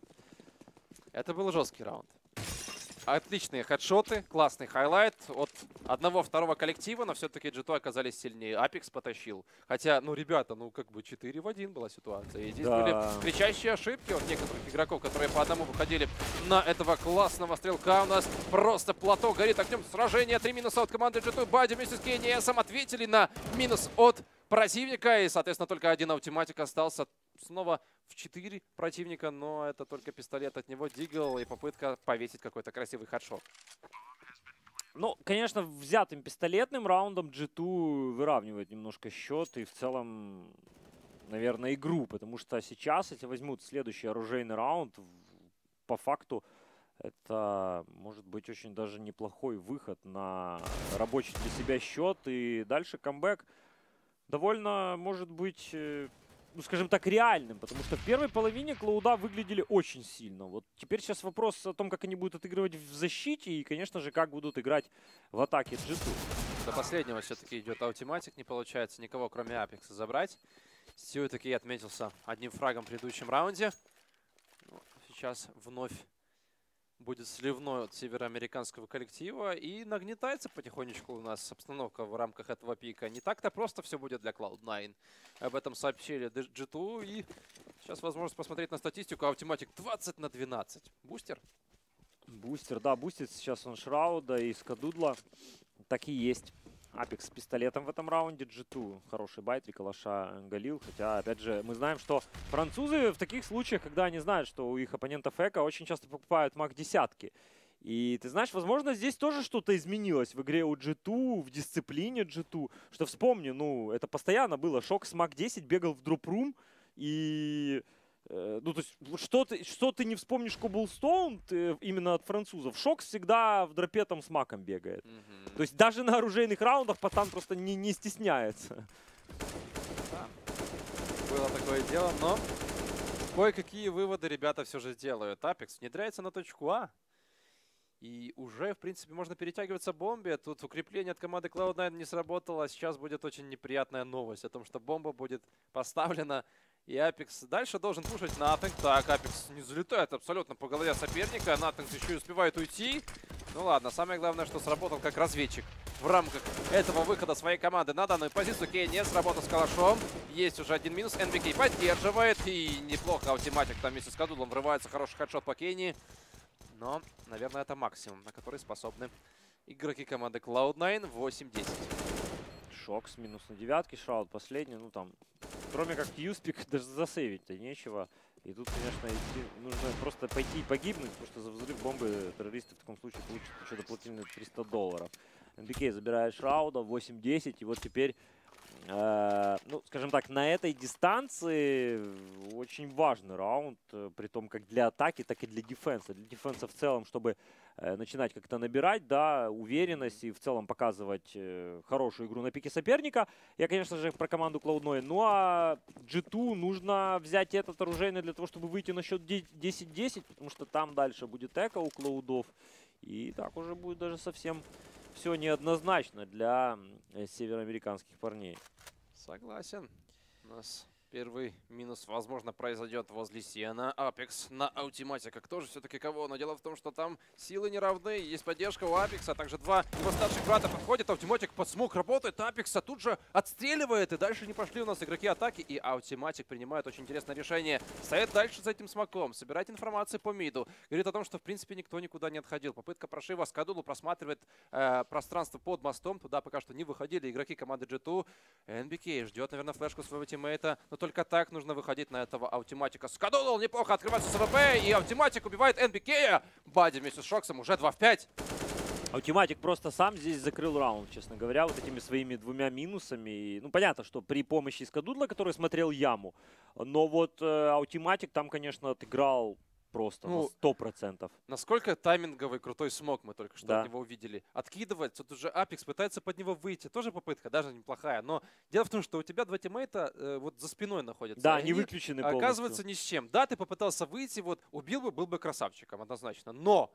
Это был жесткий раунд. Отличные хедшоты, классный хайлайт от одного-второго коллектива, но все-таки джи ту оказались сильнее. Апекс потащил. Хотя, ну, ребята, ну, как бы четыре в один была ситуация. И здесь Да. были кричащие ошибки от некоторых игроков, которые по одному выходили на этого классного стрелка. У нас просто плато горит огнем. Сражение. Три минуса от команды джи ту. Бади вместе с Кенниесом ответили на минус от противника. И, соответственно, только один аутиматик остался. Снова в четыре противника, но это только пистолет от него. Дигл и попытка повесить какой-то красивый хедшот. Ну, конечно, взятым пистолетным раундом джи ту выравнивает немножко счет и в целом, наверное, игру, потому что сейчас, если возьмут следующий оружейный раунд, по факту это может быть очень даже неплохой выход на рабочий для себя счет, и дальше камбэк довольно может быть, ну, скажем так, реальным, потому что в первой половине Клауда выглядели очень сильно. Вот теперь сейчас вопрос о том, как они будут отыгрывать в защите и, конечно же, как будут играть в атаке джи ту. До последнего все-таки идет аутиматик. Не получается никого, кроме Апекса, забрать. все-таки отметился одним фрагом в предыдущем раунде. Ну, сейчас вновь будет сливной от североамериканского коллектива. И нагнетается потихонечку у нас обстановка в рамках этого пика. Не так-то просто все будет для клауд найн. Об этом сообщили джи ту. И сейчас возможность посмотреть на статистику. Аутиматик двадцать на двенадцать. Бустер? Бустер, да, бустит сейчас он Шрауда и Скадудла. Так и есть. Апекс с пистолетом в этом раунде. джи ту хороший бай, три калаша галил. Хотя, опять же, мы знаем, что французы в таких случаях, когда они знают, что у их оппонентов эко, очень часто покупают маг десятки. И ты знаешь, возможно, здесь тоже что-то изменилось в игре у джи ту, в дисциплине джи ту. Что вспомни, ну, это постоянно было. Шок с маг десять бегал в дропрум и... Ну, то есть, что ты, что ты не вспомнишь Коблстоун именно от французов. Шок всегда в дропе там с маком бегает. Mm-hmm. То есть, даже на оружейных раундах пацан просто не, не стесняется. Да. Было такое дело, но кое-какие выводы ребята все же делают. Апекс внедряется на точку А. И уже, в принципе, можно перетягиваться бомбе. Тут укрепление от команды клауд найн не сработало. Сейчас будет очень неприятная новость о том, что бомба будет поставлена. И Апекс дальше должен пушить Nothing. Так, Апекс не залетает абсолютно по голове соперника. Nothing еще и успевает уйти. Ну ладно, самое главное, что сработал как разведчик в рамках этого выхода своей команды на данную позицию. Кей не сработал с калашом. Есть уже один минус. эн би кей поддерживает. И неплохо Аутиматик там вместе с Кадудлом врывается. Хороший хедшот по Кейни. Но, наверное, это максимум, на который способны игроки команды клауд найн. восемь десять. Шок с минус на девятке. Шрауд последний. Ну там, кроме как юспик, даже засейвить-то нечего. И тут, конечно, идти, нужно просто пойти и погибнуть, потому что за взрыв бомбы террористы в таком случае получат еще дополнительные триста долларов. эн би кей забирает Шрауда, восемь десять. И вот теперь, э, ну, скажем так, на этой дистанции очень важный раунд. При том, как для атаки, так и для дефенса. Для дефенса в целом, чтобы э, начинать как-то набирать, да, уверенность и в целом показывать э, хорошую игру на пике соперника. Я, конечно же, про команду клауд найн. Ну, а джи ту нужно взять этот оружейный для того, чтобы выйти на счет десять десять, потому что там дальше будет эко у клаудов. И так уже будет даже совсем все неоднозначно для э, североамериканских парней. Согласен. У нас первый минус, возможно, произойдет возле Сиена. Апекс на Аутиматиках тоже все-таки кого? Но дело в том, что там силы не равны. Есть поддержка у Апекса, а также два его старших брата подходят. Аутиматик под смог работает. Апекса тут же отстреливает. И дальше не пошли у нас игроки атаки. И Аутиматик принимает очень интересное решение. Стоит дальше за этим смоком. Собирать информацию по миду. Говорит о том, что в принципе никто никуда не отходил. Попытка прошива. Скадулу просматривает э, пространство под мостом. Туда пока что не выходили игроки команды джи ту. эн би кей ждет, наверное, флешку своего тиммейта. Но только так нужно выходить на этого Аутиматика. Скадулл неплохо открывается с АВП, и Аутиматик убивает эн би кей. Бади вместе с Шоксом уже два в пять. Аутиматик просто сам здесь закрыл раунд, честно говоря, вот этими своими двумя минусами. И, ну, понятно, что при помощи Скадудла, который смотрел яму, но вот э, Аутиматик там, конечно, отыграл просто ну, на сто процентов. Насколько тайминговый крутой смог мы только что да. от него увидели. Откидывается, тут уже Апекс пытается под него выйти. Тоже попытка, даже неплохая. Но дело в том, что у тебя два тиммейта э, вот за спиной находятся. Да, они выключены полностью. Оказывается, ни с чем. Да, ты попытался выйти, вот убил бы, был бы красавчиком, однозначно. Но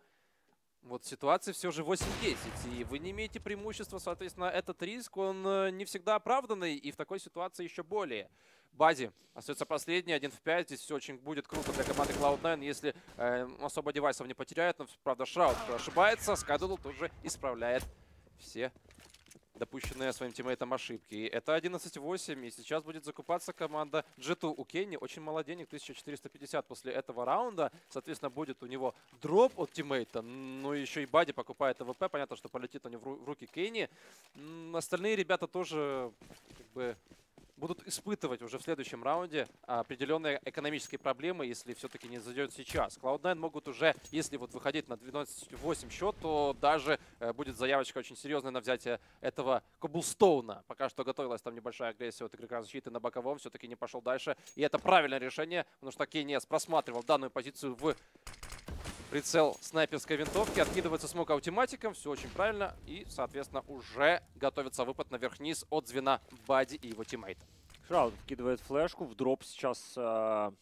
вот ситуация все же восемь десять. И вы не имеете преимущества, соответственно, этот риск, он э, не всегда оправданный. И в такой ситуации еще более. Бади остается последний, один в пять. Здесь все очень будет круто для команды клауд найн, если э, особо девайсов не потеряет. Но, правда, Шрауд ошибается. Скадулл тоже исправляет все допущенные своим тиммейтам ошибки. И это одиннадцать восемь. И сейчас будет закупаться команда джи ту. У Кенни очень мало денег, тысяча четыреста пятьдесят после этого раунда. Соответственно, будет у него дроп от тиммейта. Ну, еще и Бади покупает АВП. Понятно, что полетит он в руки Кенни. Остальные ребята тоже как бы будут испытывать уже в следующем раунде определенные экономические проблемы, если все-таки не зайдет сейчас. клауд найн могут уже, если вот выходить на двенадцать восемь счет, то даже э, будет заявочка очень серьезная на взятие этого Коблстоуна. Пока что готовилась там небольшая агрессия от игрока защиты на боковом, все-таки не пошел дальше. И это правильное решение, потому что Кейнес просматривал данную позицию в прицел снайперской винтовки. Откидывается смог Аутиматиком. Все очень правильно. И, соответственно, уже готовится выпад наверх-вниз от звена Бади и его тиммейта. Шрауд откидывает флешку. В дроп сейчас... Э,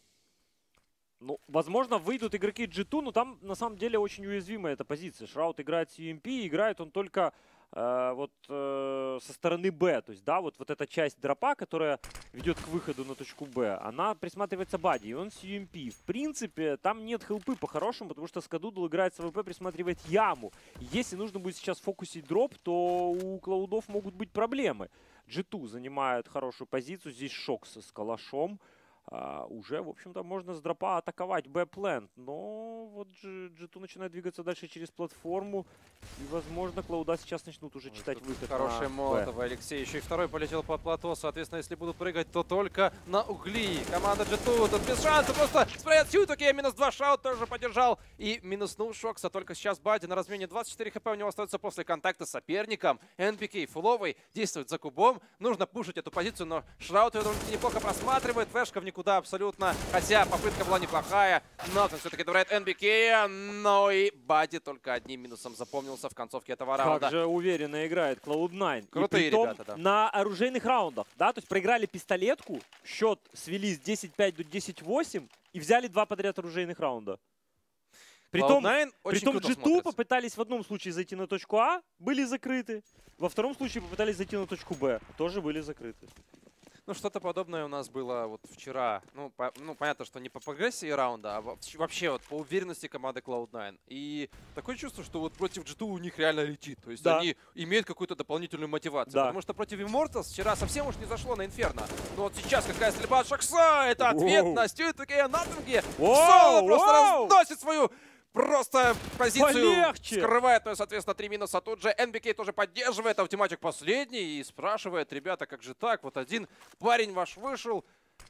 ну, возможно, выйдут игроки джи ту, но там, на самом деле, очень уязвимая эта позиция. Шрауд играет с ю эм пи. Играет он только э, вот э, со стороны Б. То есть, да, вот, вот эта часть дропа, которая ведет к выходу на точку Б, она присматривается Бади, и он с ю эм пи. В принципе, там нет хелпы по-хорошему, потому что Скадудл играет с АВП, присматривает яму. Если нужно будет сейчас фокусить дроп, то у Клаудов могут быть проблемы. джи ту занимает хорошую позицию, здесь Шокс с калашом. Uh, уже, в общем-то, можно с дропа атаковать Б-плент, но вот джи ту начинает двигаться дальше через платформу, и, возможно, Клауда сейчас начнут уже читать выход. Хороший на молотов, Б. Алексей. Еще и второй полетел под плато, соответственно, если будут прыгать, то только на угли. Команда джи ту тут без шанса, просто спрятать сьют, окей, минус два шаут тоже поддержал, и минуснул Шокса, только сейчас Бади на размене двадцать четыре хп у него остается после контакта с соперником. эн пи кей фуловый действует за кубом, нужно пушить эту позицию, но Шраут его неплохо просматривает, флешка в никуда абсолютно, хотя попытка была неплохая. Нотон все-таки добирает эн би кей, но и Бади только одним минусом запомнился в концовке этого раунда. Как же уверенно играет клауд найн. Крутые и притом ребята, да. На оружейных раундах, да, то есть проиграли пистолетку, счет свели с десять пять до десять восемь и взяли два подряд оружейных раунда. Притом, притом джи ту попытались в одном случае зайти на точку А, были закрыты. Во втором случае попытались зайти на точку Б, тоже были закрыты. Ну, что-то подобное у нас было вот вчера. Ну, по, ну, понятно, что не по прогрессии раунда, а вообще вот по уверенности команды клауд найн. И такое чувство, что вот против джи ту у них реально летит. То есть да. Они имеют какую-то дополнительную мотивацию. Да. Потому что против Immortals вчера совсем уж не зашло на Инферно. Но вот сейчас какая стрельба от Шокса. Это ответ Воу. на Стюит, такие натинги. Соло просто Воу. разносит свою... Просто позицию Полегче. скрывает, ну и, соответственно, три минуса. Тут же эн би кей тоже поддерживает, Автоматик последний и спрашивает, ребята, как же так? Вот один парень ваш вышел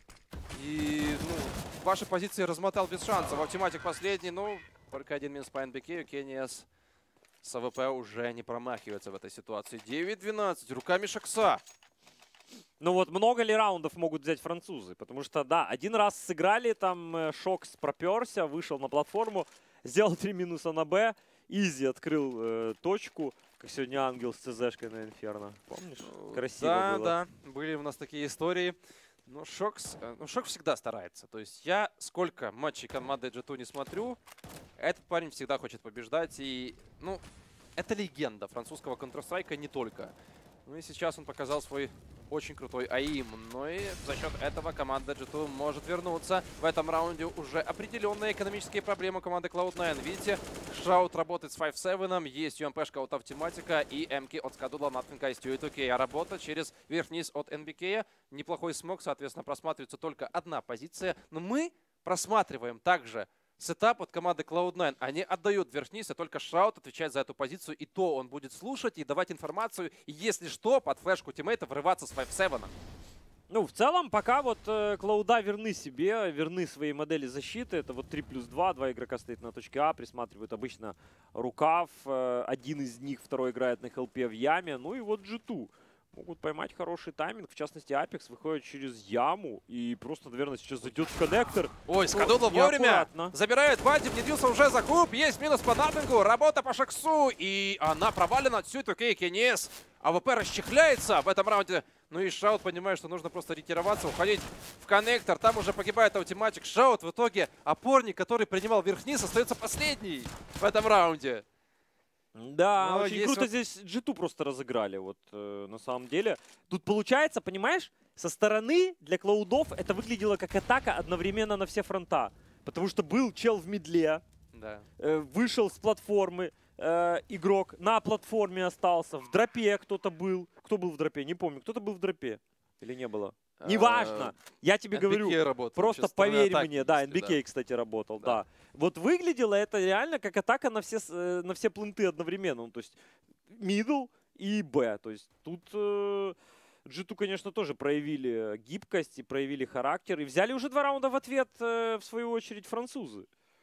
и, ну, ваши позиции размотал без шансов. Автоматик последний, ну, только один минус по эн би кей. Кениас с АВП уже не промахивается в этой ситуации. девять двенадцать, руками Шокса. Ну вот много ли раундов могут взять французы? Потому что, да, один раз сыграли, там Шокс проперся, вышел на платформу, сделал три минуса на Б, Изи открыл э, точку, как сегодня Ангел с ЦЗшкой на Инферно. Помнишь? Красиво да, было. Да, да, были у нас такие истории. Но Шокс, ну, Шокс всегда старается. То есть я сколько матчей команды джи ту не смотрю, этот парень всегда хочет побеждать. И, ну, это легенда французского Counter-Strike не только. Ну и сейчас он показал свой очень крутой АИМ. Но и за счет этого команда джи ту может вернуться. В этом раунде уже определенные экономические проблемы команды клауд найн. Видите, Шраут работает с пять семь, есть ю эм пи-шка от Автоматика и МК от Скадудла, Натвинка из Тьюит Окей. А работа через вверх-вниз от эн би кей. Неплохой смог, соответственно, просматривается только одна позиция. Но мы просматриваем также сетап от команды клауд найн. Они отдают вверх-вниз, а только Шраут отвечает за эту позицию. И то он будет слушать и давать информацию. И если что, под флешку тиммейта врываться с пять семь. Ну, в целом, пока вот э, Клауда верны себе, верны своей модели защиты. Это вот три плюс два, два игрока стоит на точке А, присматривают обычно рукав. Э, один из них, второй играет на хелпе в яме. Ну и вот джи ту могут поймать хороший тайминг. В частности, Апекс выходит через яму и просто, наверное, сейчас зайдет в коннектор. Ой, Скадудл вовремя забирает Бади, внедрился уже за куб. Есть минус по Натингу, работа по Шоксу. И она провалена отсюда. Окей, Кенес. АВП расчехляется в этом раунде. Ну и Шаут понимает, что нужно просто ретироваться, уходить в коннектор. Там уже погибает Автоматик. Шаут в итоге опорник, который принимал вверх-вниз, остается последний в этом раунде. Да, но очень круто вот... здесь джи ту просто разыграли, вот э, на самом деле. Тут получается, понимаешь, со стороны для клаудов это выглядело как атака одновременно на все фронта. Потому что был чел в мидле, да. э, вышел с платформы э, игрок, на платформе остался, в дропе кто-то был. Кто был в дропе? Не помню, кто-то был в дропе или не было? Неважно, я тебе говорю, работал, просто поверь мне, да, эн би кей, кстати, работал, да. да. Вот выглядело это реально как атака на все, на все плинты одновременно, ну, то есть мидл и Б, то есть тут э, джи ту, конечно, тоже проявили гибкость и проявили характер, и взяли уже два раунда в ответ, э, в свою очередь, французы.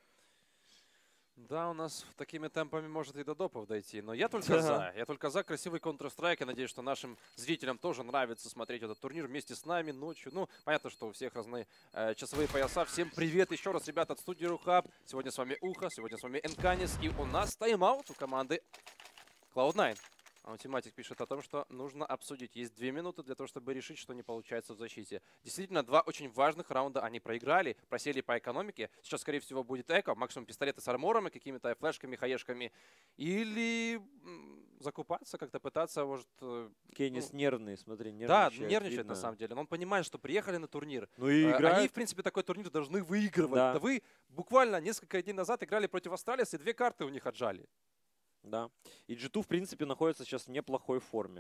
Да, у нас такими темпами может и до допов дойти, но я только за. Я только за красивый Counter-Strike. Я надеюсь, что нашим зрителям тоже нравится смотреть этот турнир вместе с нами ночью. Ну, понятно, что у всех разные э, часовые пояса. Всем привет еще раз, ребята, от студии Рухаб. Сегодня с вами Ухо, сегодня с вами Энканис. И у нас тайм-аут у команды клауд найн. Аутиматик пишет о том, что нужно обсудить. Есть две минуты для того, чтобы решить, что не получается в защите. Действительно, два очень важных раунда они проиграли, просели по экономике. Сейчас, скорее всего, будет эко, максимум пистолеты с арморами, какими-то флешками, хаешками. Или закупаться, как-то пытаться, может... Кейнис ну, нервный, смотри, нервничает. Да, нервничает видно. На самом деле. Но он понимает, что приехали на турнир. Ну и играют. Они, в принципе, такой турнир должны выигрывать. Да. Да вы буквально несколько дней назад играли против Астралис, и две карты у них отжали. Да. И джи ту, в принципе, находится сейчас в неплохой форме.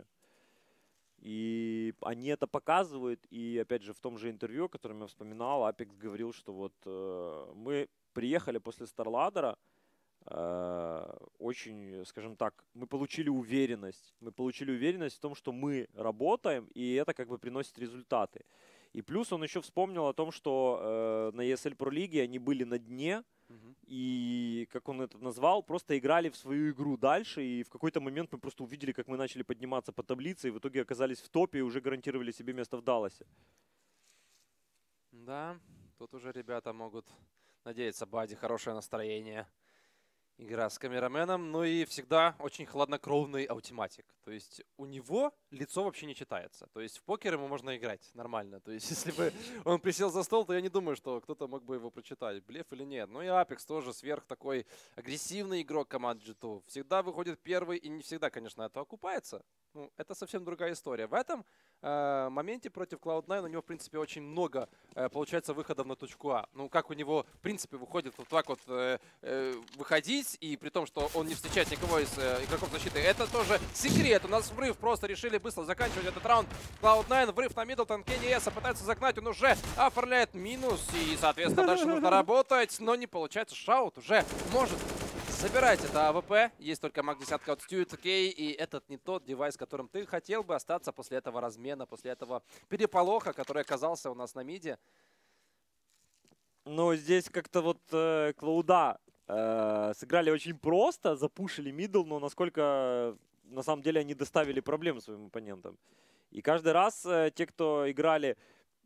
И они это показывают. И, опять же, в том же интервью, которое я вспоминал, Апекс говорил, что вот э, мы приехали после Старладдера, э, очень, скажем так, мы получили уверенность. Мы получили уверенность в том, что мы работаем, и это как бы приносит результаты. И плюс он еще вспомнил о том, что э, на и эс эл Pro League они были на дне, uh-huh. и, как он это назвал, просто играли в свою игру дальше, и в какой-то момент мы просто увидели, как мы начали подниматься по таблице, и в итоге оказались в топе и уже гарантировали себе место в Далласе. Да, тут уже ребята могут надеяться, Бади, хорошее настроение. Игра с камераменом, ну и всегда очень хладнокровный аутиматик. То есть у него лицо вообще не читается. То есть в покер ему можно играть нормально. То есть если бы он присел за стол, то я не думаю, что кто-то мог бы его прочитать, блеф или нет. Ну и Апекс тоже сверх такой агрессивный игрок команды джи ту. Всегда выходит первый и не всегда, конечно, это окупается. Ну, это совсем другая история. В этом э, моменте против клауд найн у него, в принципе, очень много э, получается выходов на точку А. Ну, как у него, в принципе, выходит вот так вот э, э, выходить, и при том, что он не встречает никого из э, игроков защиты. Это тоже секрет. У нас врыв, просто решили быстро заканчивать этот раунд. клауд найн, врыв на Миддлтон, Кенни Эса пытается загнать, он уже оформляет минус, и, соответственно, дальше нужно работать, но не получается. Шаут уже может забирать это АВП. Есть только маг десятка от Стюит Кей, и этот не тот девайс, которым ты хотел бы остаться после этого размена, после этого переполоха, который оказался у нас на миде. Ну, здесь как-то вот э, Клауда э, сыграли очень просто, запушили мидл, но насколько на самом деле они доставили проблем своим оппонентам. И каждый раз э, те, кто играли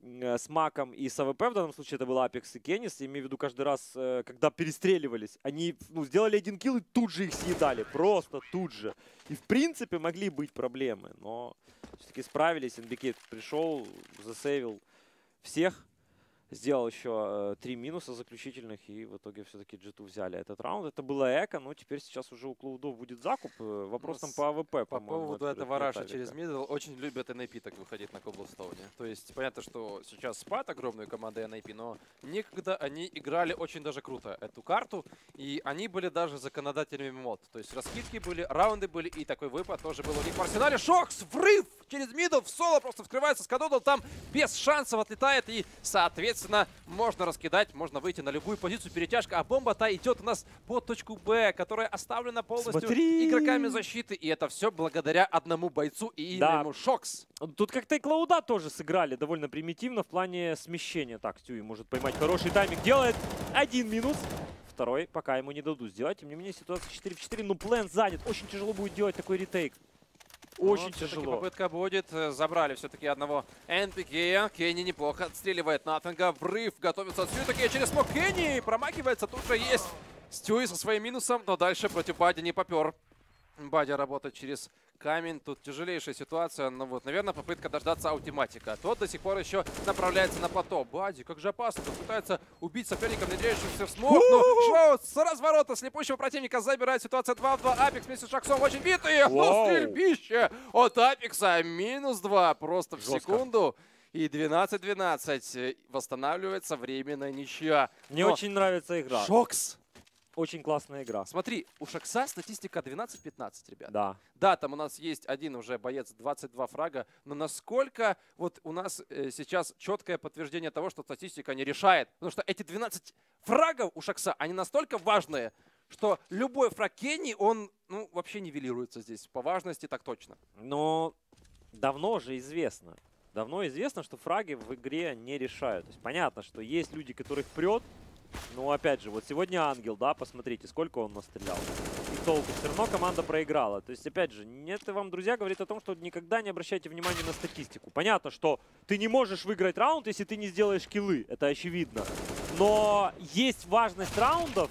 с Маком и с АВП, в данном случае это был Апекс и Кеннис, я имею в виду каждый раз, когда перестреливались, они ну, сделали один килл и тут же их съедали, просто тут же. И в принципе могли быть проблемы, но все-таки справились, эн би кей пришел, засейвил всех, сделал еще э, три минуса заключительных, и в итоге все-таки джи ту взяли этот раунд. Это было эко, но теперь сейчас уже у Клаудов будет закуп. Вопрос там по АВП, по по-моему. По поводу этого раша через мидл, очень любят эн эй пи так выходить на Коблстоуне. То есть понятно, что сейчас спад огромную команды эн эй пи, но некогда они играли очень даже круто эту карту, и они были даже законодателями мод. То есть раскидки были, раунды были, и такой выпад тоже был у них в арсенале. Шокс, врыв через мидл, в соло просто вскрывается Скадодл, там без шансов отлетает, и соответственно можно раскидать, можно выйти на любую позицию, перетяжка, а бомба-то идет у нас по точку Б, которая оставлена полностью Смотри! игроками защиты, и это все благодаря одному бойцу и имя да. ему Шокс. Тут как-то и Клауда тоже сыграли довольно примитивно в плане смещения. Так, Стюи может поймать хороший тайминг, делает один минус. Второй пока ему не дадут сделать. Тем не менее, ситуация четыре в четыре, но план занят. Очень тяжело будет делать такой ретейк. Очень ну, тяжело. Попытка будет. Забрали все-таки одного эн пи кей. Кенни неплохо отстреливает Натанга. Врыв готовится от Стюи через смог. Кенни промахивается. Тут же есть Стюи со своим минусом, но дальше против Бади не попер. Бади работает через камень. Тут тяжелейшая ситуация. Но вот, наверное, попытка дождаться аутиматика. Тот до сих пор еще направляется на плато. Бади, как же опасно. Тут пытается убить соперника, внедряющихся в смог. Но Шаут с разворота слепущего противника забирает. Ситуация два в два. Апекс вместе с Шоксом очень битые. Но стрельбище от Апекса. Минус два просто в Жестко. Секунду. И двенадцать двенадцать. Восстанавливается временная ничья. Мне Но очень нравится игра. Шокс. Очень классная игра. Смотри, у Шокса статистика двенадцать пятнадцать, ребят. Да. Да, там у нас есть один уже боец, двадцать два фрага, но насколько вот у нас э, сейчас четкое подтверждение того, что статистика не решает. Потому что эти двенадцать фрагов у Шокса, они настолько важные, что любой фраг Кенни, он ну, вообще нивелируется здесь. По важности так точно. Но давно же известно. Давно известно, что фраги в игре не решают. То есть понятно, что есть люди, которых прет. Но опять же, вот сегодня Ангел, да, посмотрите, сколько он настрелял. И толку. Все равно команда проиграла. То есть, опять же, это вам, друзья, говорит о том, что никогда не обращайте внимания на статистику. Понятно, что ты не можешь выиграть раунд, если ты не сделаешь киллы. Это очевидно. Но есть важность раундов,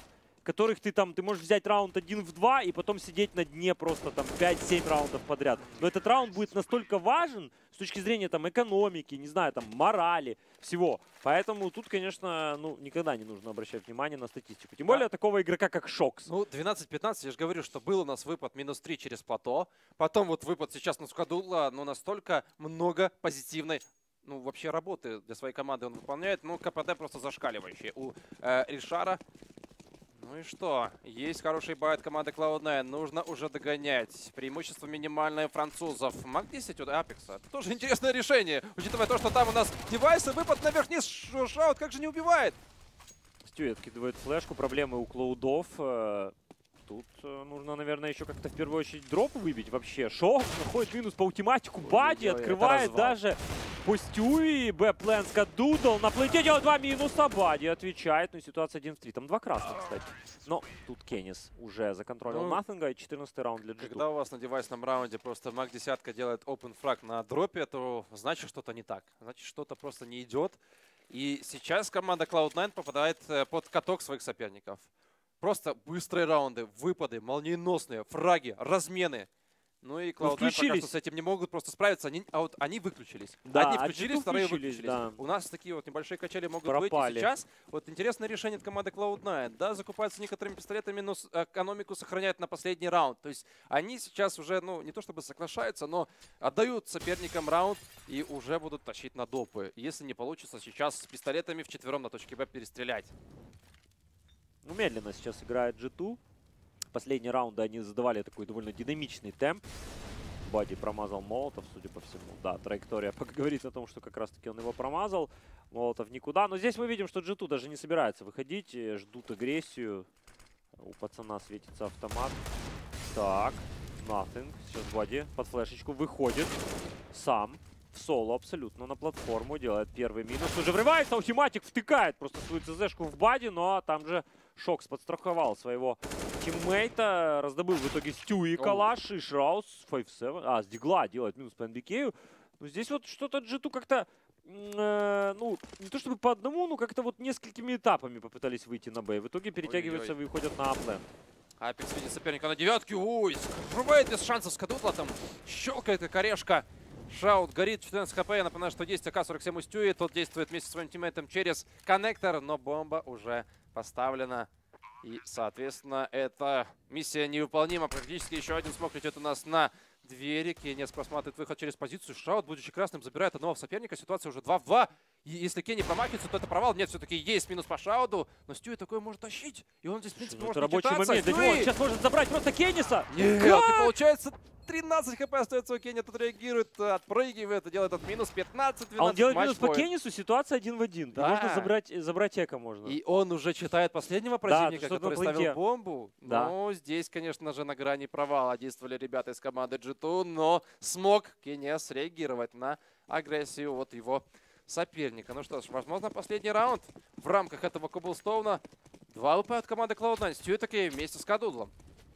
которых ты там, ты можешь взять раунд один в два и потом сидеть на дне просто там пять-семь раундов подряд. Но этот раунд будет настолько важен с точки зрения там экономики, не знаю, там морали, всего. Поэтому тут, конечно, ну, никогда не нужно обращать внимание на статистику. Тем более Да. такого игрока, как Шокс. Ну, двенадцать-пятнадцать, я же говорю, что был у нас выпад минус три через плато. Потом вот выпад сейчас на Скадула, ну, настолько много позитивной, ну, вообще работы для своей команды он выполняет. Ну, КПД просто зашкаливающий у э, Ришара. Ну и что? Есть хороший бай от команды клауд найн. Нужно уже догонять. Преимущество минимальное французов. Маг десять от Апекса. Это тоже интересное решение. Учитывая то, что там у нас девайсы, выпад наверх-вниз. Шаут как же не убивает? Стю откидывает флешку. Проблемы у клаудов. Э, Тут э, нужно, наверное, еще как-то в первую очередь дроп выбить вообще. Шок находит минус по ультиматику. Бади Ой-ой-ой, открывает это развал. даже по Стюи. Б-плен Скадудл. На плейте делает два минуса. Бади отвечает. Ну и ситуация один в три. Там два красных, кстати. Но тут Кеннис уже законтролил Ну, Нафинга. И четырнадцатый раунд для джи ту. Когда у вас на девайсном раунде просто маг десятка делает open фраг на дропе, то значит что-то не так. Значит что-то просто не идет. И сейчас команда клауд найн попадает э, под каток своих соперников. Просто быстрые раунды, выпады, молниеносные, фраги, размены. Ну и клауд найн пока включились. что с этим не могут просто справиться. Они, а вот они выключились. Да, Одни а включились, джи ту вторые включились, выключились. да. У нас такие вот небольшие качели могут Пропали. быть. И сейчас вот интересное решение от команды клауд найн. Да, закупаются некоторыми пистолетами, но с- экономику сохраняют на последний раунд. То есть они сейчас уже, ну, не то чтобы соглашаются, но отдают соперникам раунд и уже будут тащить на допы. Если не получится сейчас с пистолетами вчетвером на точке Б перестрелять. Ну, медленно сейчас играет джи ту. Последние раунды они задавали такой довольно динамичный темп. Бади промазал Молотов, судя по всему. Да, траектория пока говорит о том, что как раз-таки он его промазал. Молотов никуда. Но здесь мы видим, что джи ту даже не собирается выходить. э, Ждут агрессию. У пацана светится автомат. Так, nothing. Сейчас Бади под флешечку выходит. Сам. В соло абсолютно на платформу. Делает первый минус. Уже врывается. Аутиматик втыкает просто свою ЦЗшку в Бади. Но там же Шокс подстраховал своего тиммейта. Раздобыл в итоге Стю и калаш. И Шраус пять семь. А, с дигла делает минус по эн би кей. Ну, здесь вот что-то джи ту как-то, э, ну, не то чтобы по одному, но как-то вот несколькими этапами попытались выйти на Б. В итоге перетягиваются и выходят на аплен. Апекс видит соперника на девятке. Ой, скрывает без шансов Скадутла. Там щелкает как орешка. Шаут горит, четырнадцать хп. Я напоминаю, что есть а ка сорок семь у Стюи. Тот действует вместе со своим тиммейтом через коннектор, но бомба уже поставлена. И, соответственно, эта миссия невыполнима. Практически еще один смог летит у нас на двери. Кеннис просматривает выход через позицию. Шаут, будучи красным, забирает одного соперника. Ситуация уже два в два. И если Кенни промахивается, то это провал. Нет, все-таки есть минус по Шауду. Но Стюи такое может тащить. И он здесь, в принципе, Ну, может это рабочий покидаться. момент для него. Он Стюи! сейчас может забрать просто Кенниса. Нет, Как? и получается тринадцать хп остается у Кенни. Тут реагирует, отпрыгивает и делает этот минус. пятнадцать двенадцать. А он делает матч минус по point. Кеннису, ситуация один в один. Да. Можно забрать, забрать Эко можно. И он уже читает последнего Да, противника, что-то который на плите. ставил бомбу. Да. Ну, здесь, конечно же, на грани провала действовали ребята из команды джи ту, но смог Кенни среагировать на агрессию от его соперника. Ну что ж, возможно, последний раунд в рамках этого Коблстоуна. Два ЛП от команды клауд найн. Стью таки вместе с Кадудлом.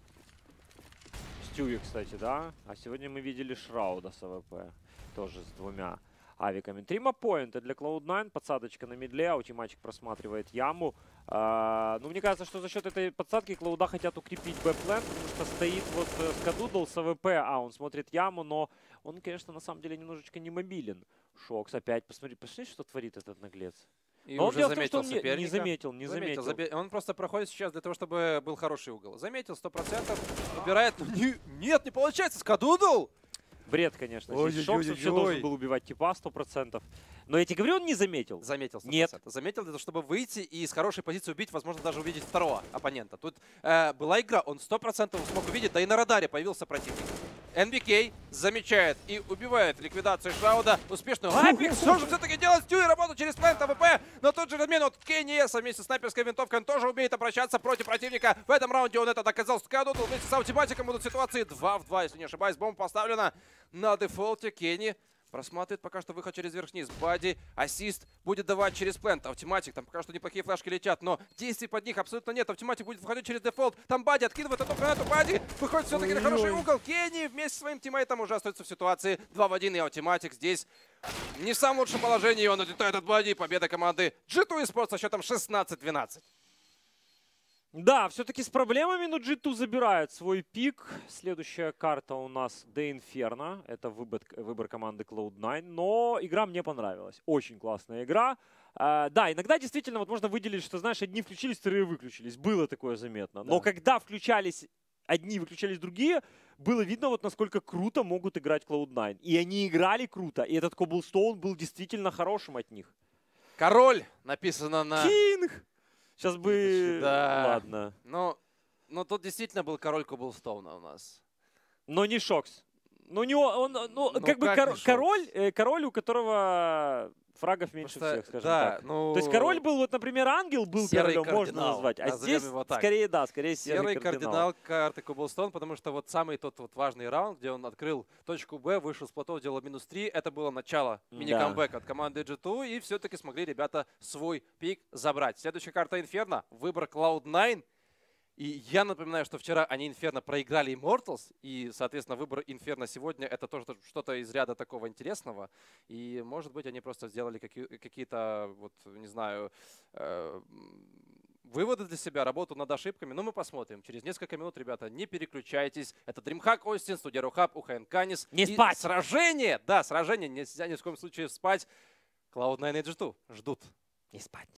Стюи, кстати, да. А сегодня мы видели Шрауда с АВП. Тоже с двумя авиками. Три мапоинта для клауд найн. Подсадочка на мидле. Аутиматчик просматривает яму. А, ну, мне кажется, что за счет этой подсадки клауда хотят укрепить бэкплен, потому что стоит вот э, Скадудл с АВП. А, он смотрит яму, но он, конечно, на самом деле немножечко не мобилен. Шокс опять. Посмотри, посмотри, что творит этот наглец. И Но он уже дело в том, заметил что он не, соперника. не заметил, не заметил. заметил. Он просто проходит сейчас для того, чтобы был хороший угол. Заметил, сто процентов. Убирает. но не- нет, не получается. Скадудл! Бред, конечно. Ой-ой-ой-ой-ой. Здесь Шокс вообще должен был убивать типа сто процентов. Но я тебе говорю, он не заметил. Заметил сто Нет. процентов. Заметил для того, чтобы выйти и с хорошей позиции убить, возможно, даже увидеть второго оппонента. Тут э, была игра, он сто процентов смог увидеть, да и на радаре появился противник. эн би кей замечает и убивает ликвидацию Шрауда. Успешную. Апекс все же все-таки делает Стюи работу через плент АВП. Но тут же размен от Кенниеса вместе с снайперской винтовкой. Он тоже умеет обращаться против противника. В этом раунде он это доказал. Скадудл вместе с аутиматиком будут ситуации два в два, если не ошибаюсь. Бомба поставлена на дефолте. Кенни просматривает пока что выход через верх-вниз. Бади ассист будет давать через плент. Автоматик, там пока что неплохие флешки летят, но действий под них абсолютно нет. Автоматик будет выходить через дефолт. Там Бади откидывает эту гранату. Бади выходит все-таки на хороший угол. Кенни вместе со своим тиммейтом уже остается в ситуации два в один. И Автоматик здесь не в самом лучшем положении. Он отлетает от Бади. Победа команды джи ту Esports со счетом шестнадцать двенадцать. Да, все-таки с проблемами, но джи ту забирает свой пик. Следующая карта у нас The Inferno. Это выбор, выбор команды клауд найн. Но игра мне понравилась. Очень классная игра. А, да, иногда действительно вот можно выделить, что, знаешь, одни включились, вторые выключились. Было такое заметно. Но Да. когда включались одни, выключались другие, было видно, вот насколько круто могут играть клауд найн. И они играли круто. И этот Cobblestone был действительно хорошим от них. Король написано на... Кинг! Сейчас бы... Да. Ладно. Ну, ну, тут действительно был король Коблстоуна у нас. Но не Шокс. Ну, у него, он, ну, Ну, как бы как кор- не Шокс? король, э, король, у которого фрагов меньше Просто, всех, скажем да, так. ну... То есть король был, вот, например, ангел был Серый королем, можно кардинал, назвать. А назовем здесь его так. скорее, да, скорее серый, Серый кардинал. кардинал карты Коблстоун, потому что вот самый тот вот важный раунд, где он открыл точку Б, вышел с плато, делал минус три, это было начало Да. мини-камбэка от команды джи ту, и все-таки смогли ребята свой пик забрать. Следующая карта Инферно, выбор клауд найн. И я напоминаю, что вчера они Инферно проиграли Immortals, и, соответственно, выбор Инферно сегодня это тоже что-то из ряда такого интересного. И, может быть, они просто сделали какие- какие-то, вот, не знаю, э, выводы для себя, работу над ошибками. Ну, мы посмотрим. Через несколько минут, ребята, не переключайтесь. Это DreamHack Остин, студия Рухаб, УХН Канис. Не И спать! сражение! Да, сражение. Нельзя ни в коем случае спать. клауд найн и джи ту ждут. Не спать.